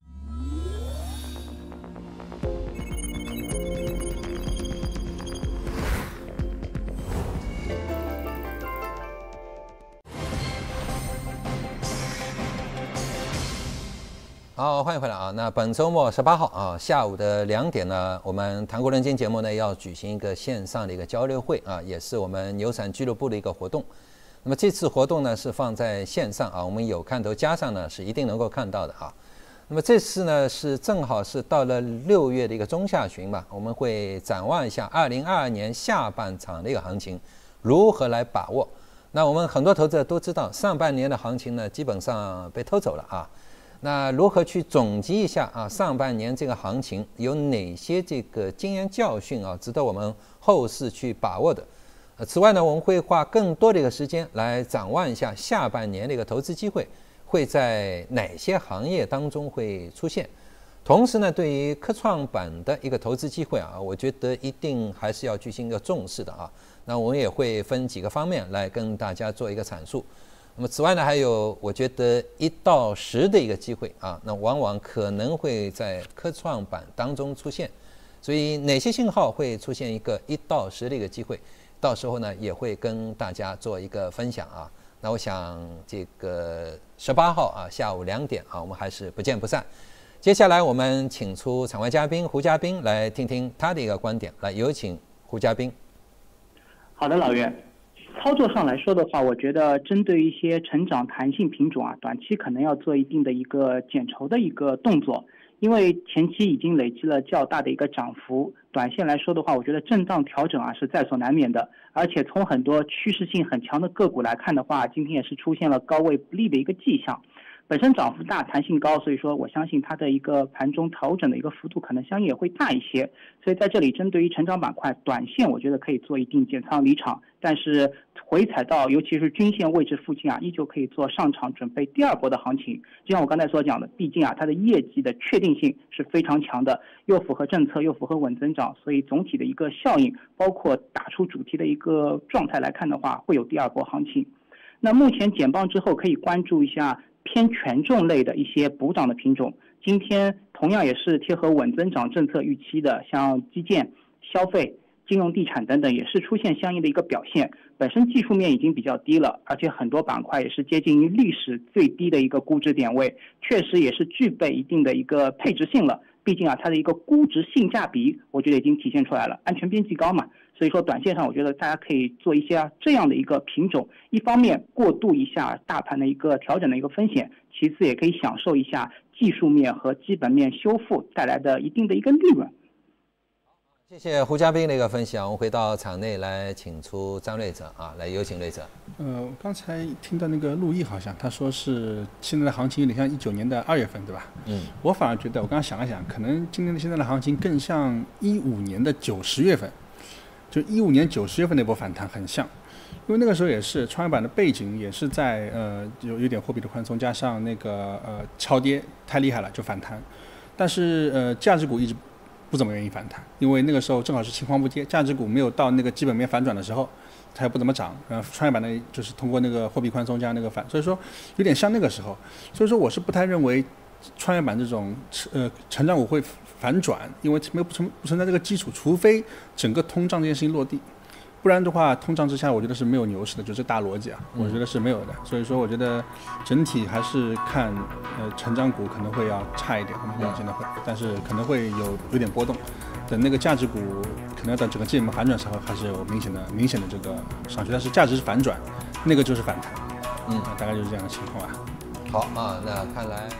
好，欢迎回来啊！那本周末十八号啊下午的两点呢，我们谈股论金节目呢要举行一个线上的一个交流会啊，也是我们牛散俱乐部的一个活动。那么这次活动呢是放在线上啊，我们有看头加上呢是一定能够看到的啊。那么这次呢是正好是到了六月的一个中下旬嘛，我们会展望一下二零二二年下半场的一个行情如何来把握。那我们很多投资者都知道，上半年的行情呢基本上被偷走了啊。那如何去总结一下啊？上半年这个行情有哪些这个经验教训啊，值得我们后市去把握的？呃，此外呢，我们会花更多的一个时间来展望一下下半年的一个投资机会会在哪些行业当中会出现。同时呢，对于科创板的一个投资机会啊，我觉得一定还是要进行一个重视的啊。那我们也会分几个方面来跟大家做一个阐述。那么此外呢，还有我觉得一到十的一个机会啊，那往往可能会在科创板当中出现，所以哪些信号会出现一个一到十的一个机会，到时候呢也会跟大家做一个分享啊。那我想这个十八号啊下午两点啊，我们还是不见不散。接下来我们请出场外嘉宾胡嘉宾来听听他的一个观点，来有请胡嘉宾。 好的，老袁。操作上来说的话，我觉得针对一些成长弹性品种啊，短期可能要做一定的一个减筹的一个动作，因为前期已经累积了较大的一个涨幅，短线来说的话，我觉得震荡调整啊是在所难免的。而且从很多趋势性很强的个股来看的话，今天也是出现了高位不利的一个迹象。本身涨幅大，弹性高，所以说我相信它的一个盘中调整的一个幅度可能相应也会大一些。所以在这里，针对于成长板块，短线我觉得可以做一定减仓离场，但是回踩到尤其是均线位置附近啊，依旧可以做上场准备第二波的行情。就像我刚才所讲的，毕竟啊，它的业绩的确定性是非常强的，又符合政策，又符合稳增长，所以总体的一个效应，包括打出主题的一个状态来看的话，会有第二波行情。那目前减磅之后，可以关注一下偏权重类的一些补涨的品种，今天同样也是贴合稳增长政策预期的，像基建、消费、金融地产等等，也是出现相应的一个表现。本身技术面已经比较低了，而且很多板块也是接近于历史最低的一个估值点位，确实也是具备一定的一个配置性了。 毕竟啊，它的一个估值性价比，我觉得已经体现出来了，安全边际高嘛。所以说，短线上我觉得大家可以做一些、啊、这样的一个品种，一方面过渡一下大盘的一个调整的一个风险，其次也可以享受一下技术面和基本面修复带来的一定的一个利润。 谢谢胡嘉宾的一个分享。我们回到场内来，请出张瑞哲啊，来有请瑞哲。 呃，我刚才听到那个陆毅好像他说是现在的行情有点像一九年的二月份，对吧？嗯，我反而觉得，我刚刚想了想，可能今年的现在的行情更像一五年的九十月份。就一五年九十月份那波反弹很像，因为那个时候也是创业板的背景也是在呃有有点货币的宽松，加上那个呃超跌太厉害了就反弹，但是呃价值股一直不怎么愿意反弹，因为那个时候正好是青黄不接，价值股没有到那个基本面反转的时候，它也不怎么涨，然后创业板呢就是通过那个货币宽松加那个反，所以说有点像那个时候，所以说我是不太认为创业板这种呃成长股会反转，因为没有不存不存在这个基础，除非整个通胀这件事情落地，不然的话，通胀之下，我觉得是没有牛市的，就这大逻辑啊，我觉得是没有的。所以说，我觉得整体还是看呃成长股可能会要差一点，他们表现的会，但是可能会有有点波动。等那个价值股可能要等整个基本面反转时候，还是有明显的明显的这个上去，但是价值是反转，那个就是反弹，嗯，大概就是这样的情况啊。 好啊，那看来。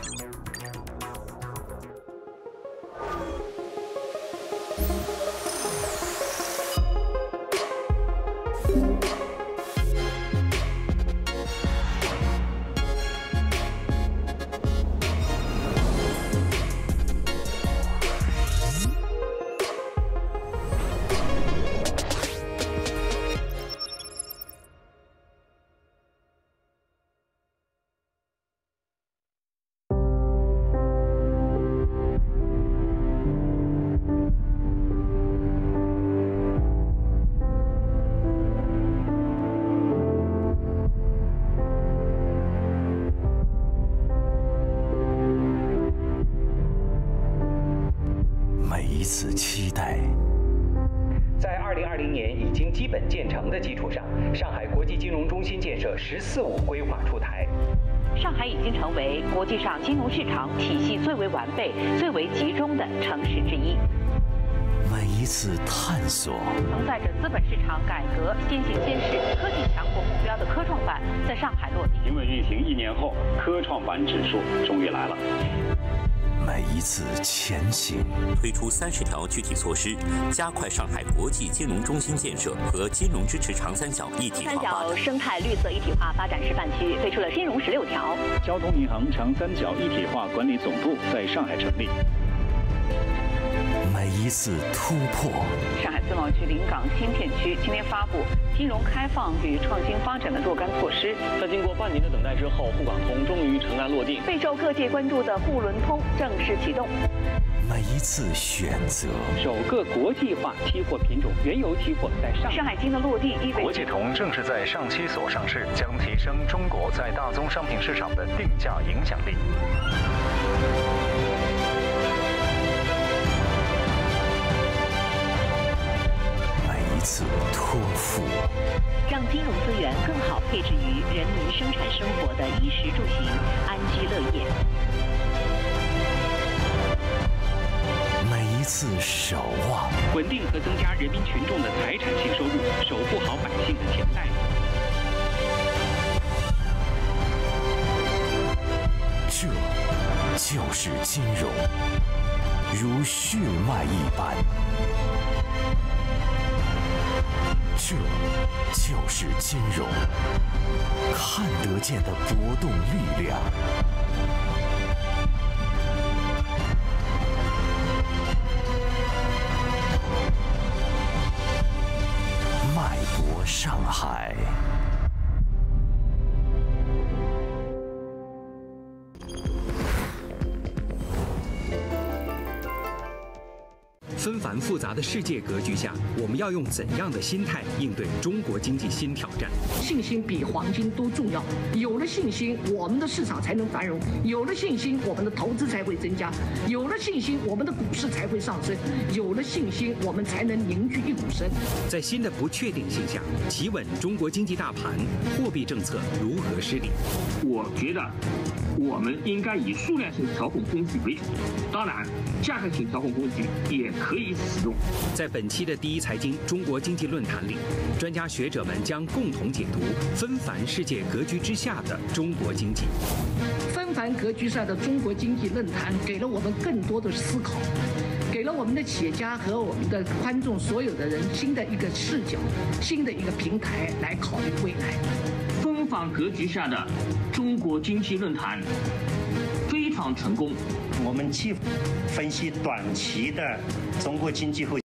彼此期待。 在二零二零年已经基本建成的基础上，上海国际金融中心建设“十四五”规划出台。 上海已经成为国际上金融市场体系最为完备、最为集中的城市之一。 每一次探索， 承载着资本市场改革先行先试、科技强国目标的科创板在上海落地。 平稳运行一年后，科创板指数终于来了。 每一次前行， 推出三十条具体措施，加快上海国际金融中心建设和金融支持长三角一体化发展。 三角生态绿色一体化发展示范区推出了金融十六条。 交通银行长三角一体化管理总部在上海成立。 每一次突破， 上海自贸区临港新片区今天发布金融开放与创新发展的若干措施。 在经过半年的等待之后，沪港通终于尘埃落定。 备受各界关注的沪伦通正式启动。 每一次选择， 首个国际化期货品种原油期货在上上海金的落地意味国际通正式在上期所上市，将提升中国在大宗商品市场的定价影响力。 一次托付， 让金融资源更好配置于人民生产生活的衣食住行、安居乐业。 每一次守望， 稳定和增加人民群众的财产性收入，守护好百姓的钱袋。 这就是金融，如血脉一般。这就是金融，看得见的波动力量。脉搏上海。 纷繁复杂的世界格局下，我们要用怎样的心态应对中国经济新挑战？ 信心比黄金都重要。有了信心，我们的市场才能繁荣；有了信心，我们的投资才会增加；有了信心，我们的股市才会上升；有了信心，我们才能凝聚一股绳。 在新的不确定性下，企稳中国经济大盘，货币政策如何施力？ 我觉得我们应该以数量性调控工具为主，当然，价格性调控工具也可以使用。 在本期的第一财经中国经济论坛里，专家学者们将共同解读纷繁世界格局之下的中国经济。 纷繁格局下的中国经济论坛给了我们更多的思考，给了我们的企业家和我们的观众所有的人新的一个视角，新的一个平台来考虑未来。 纷繁格局下的中国经济论坛非常成功。 我们既分析短期的中国经济后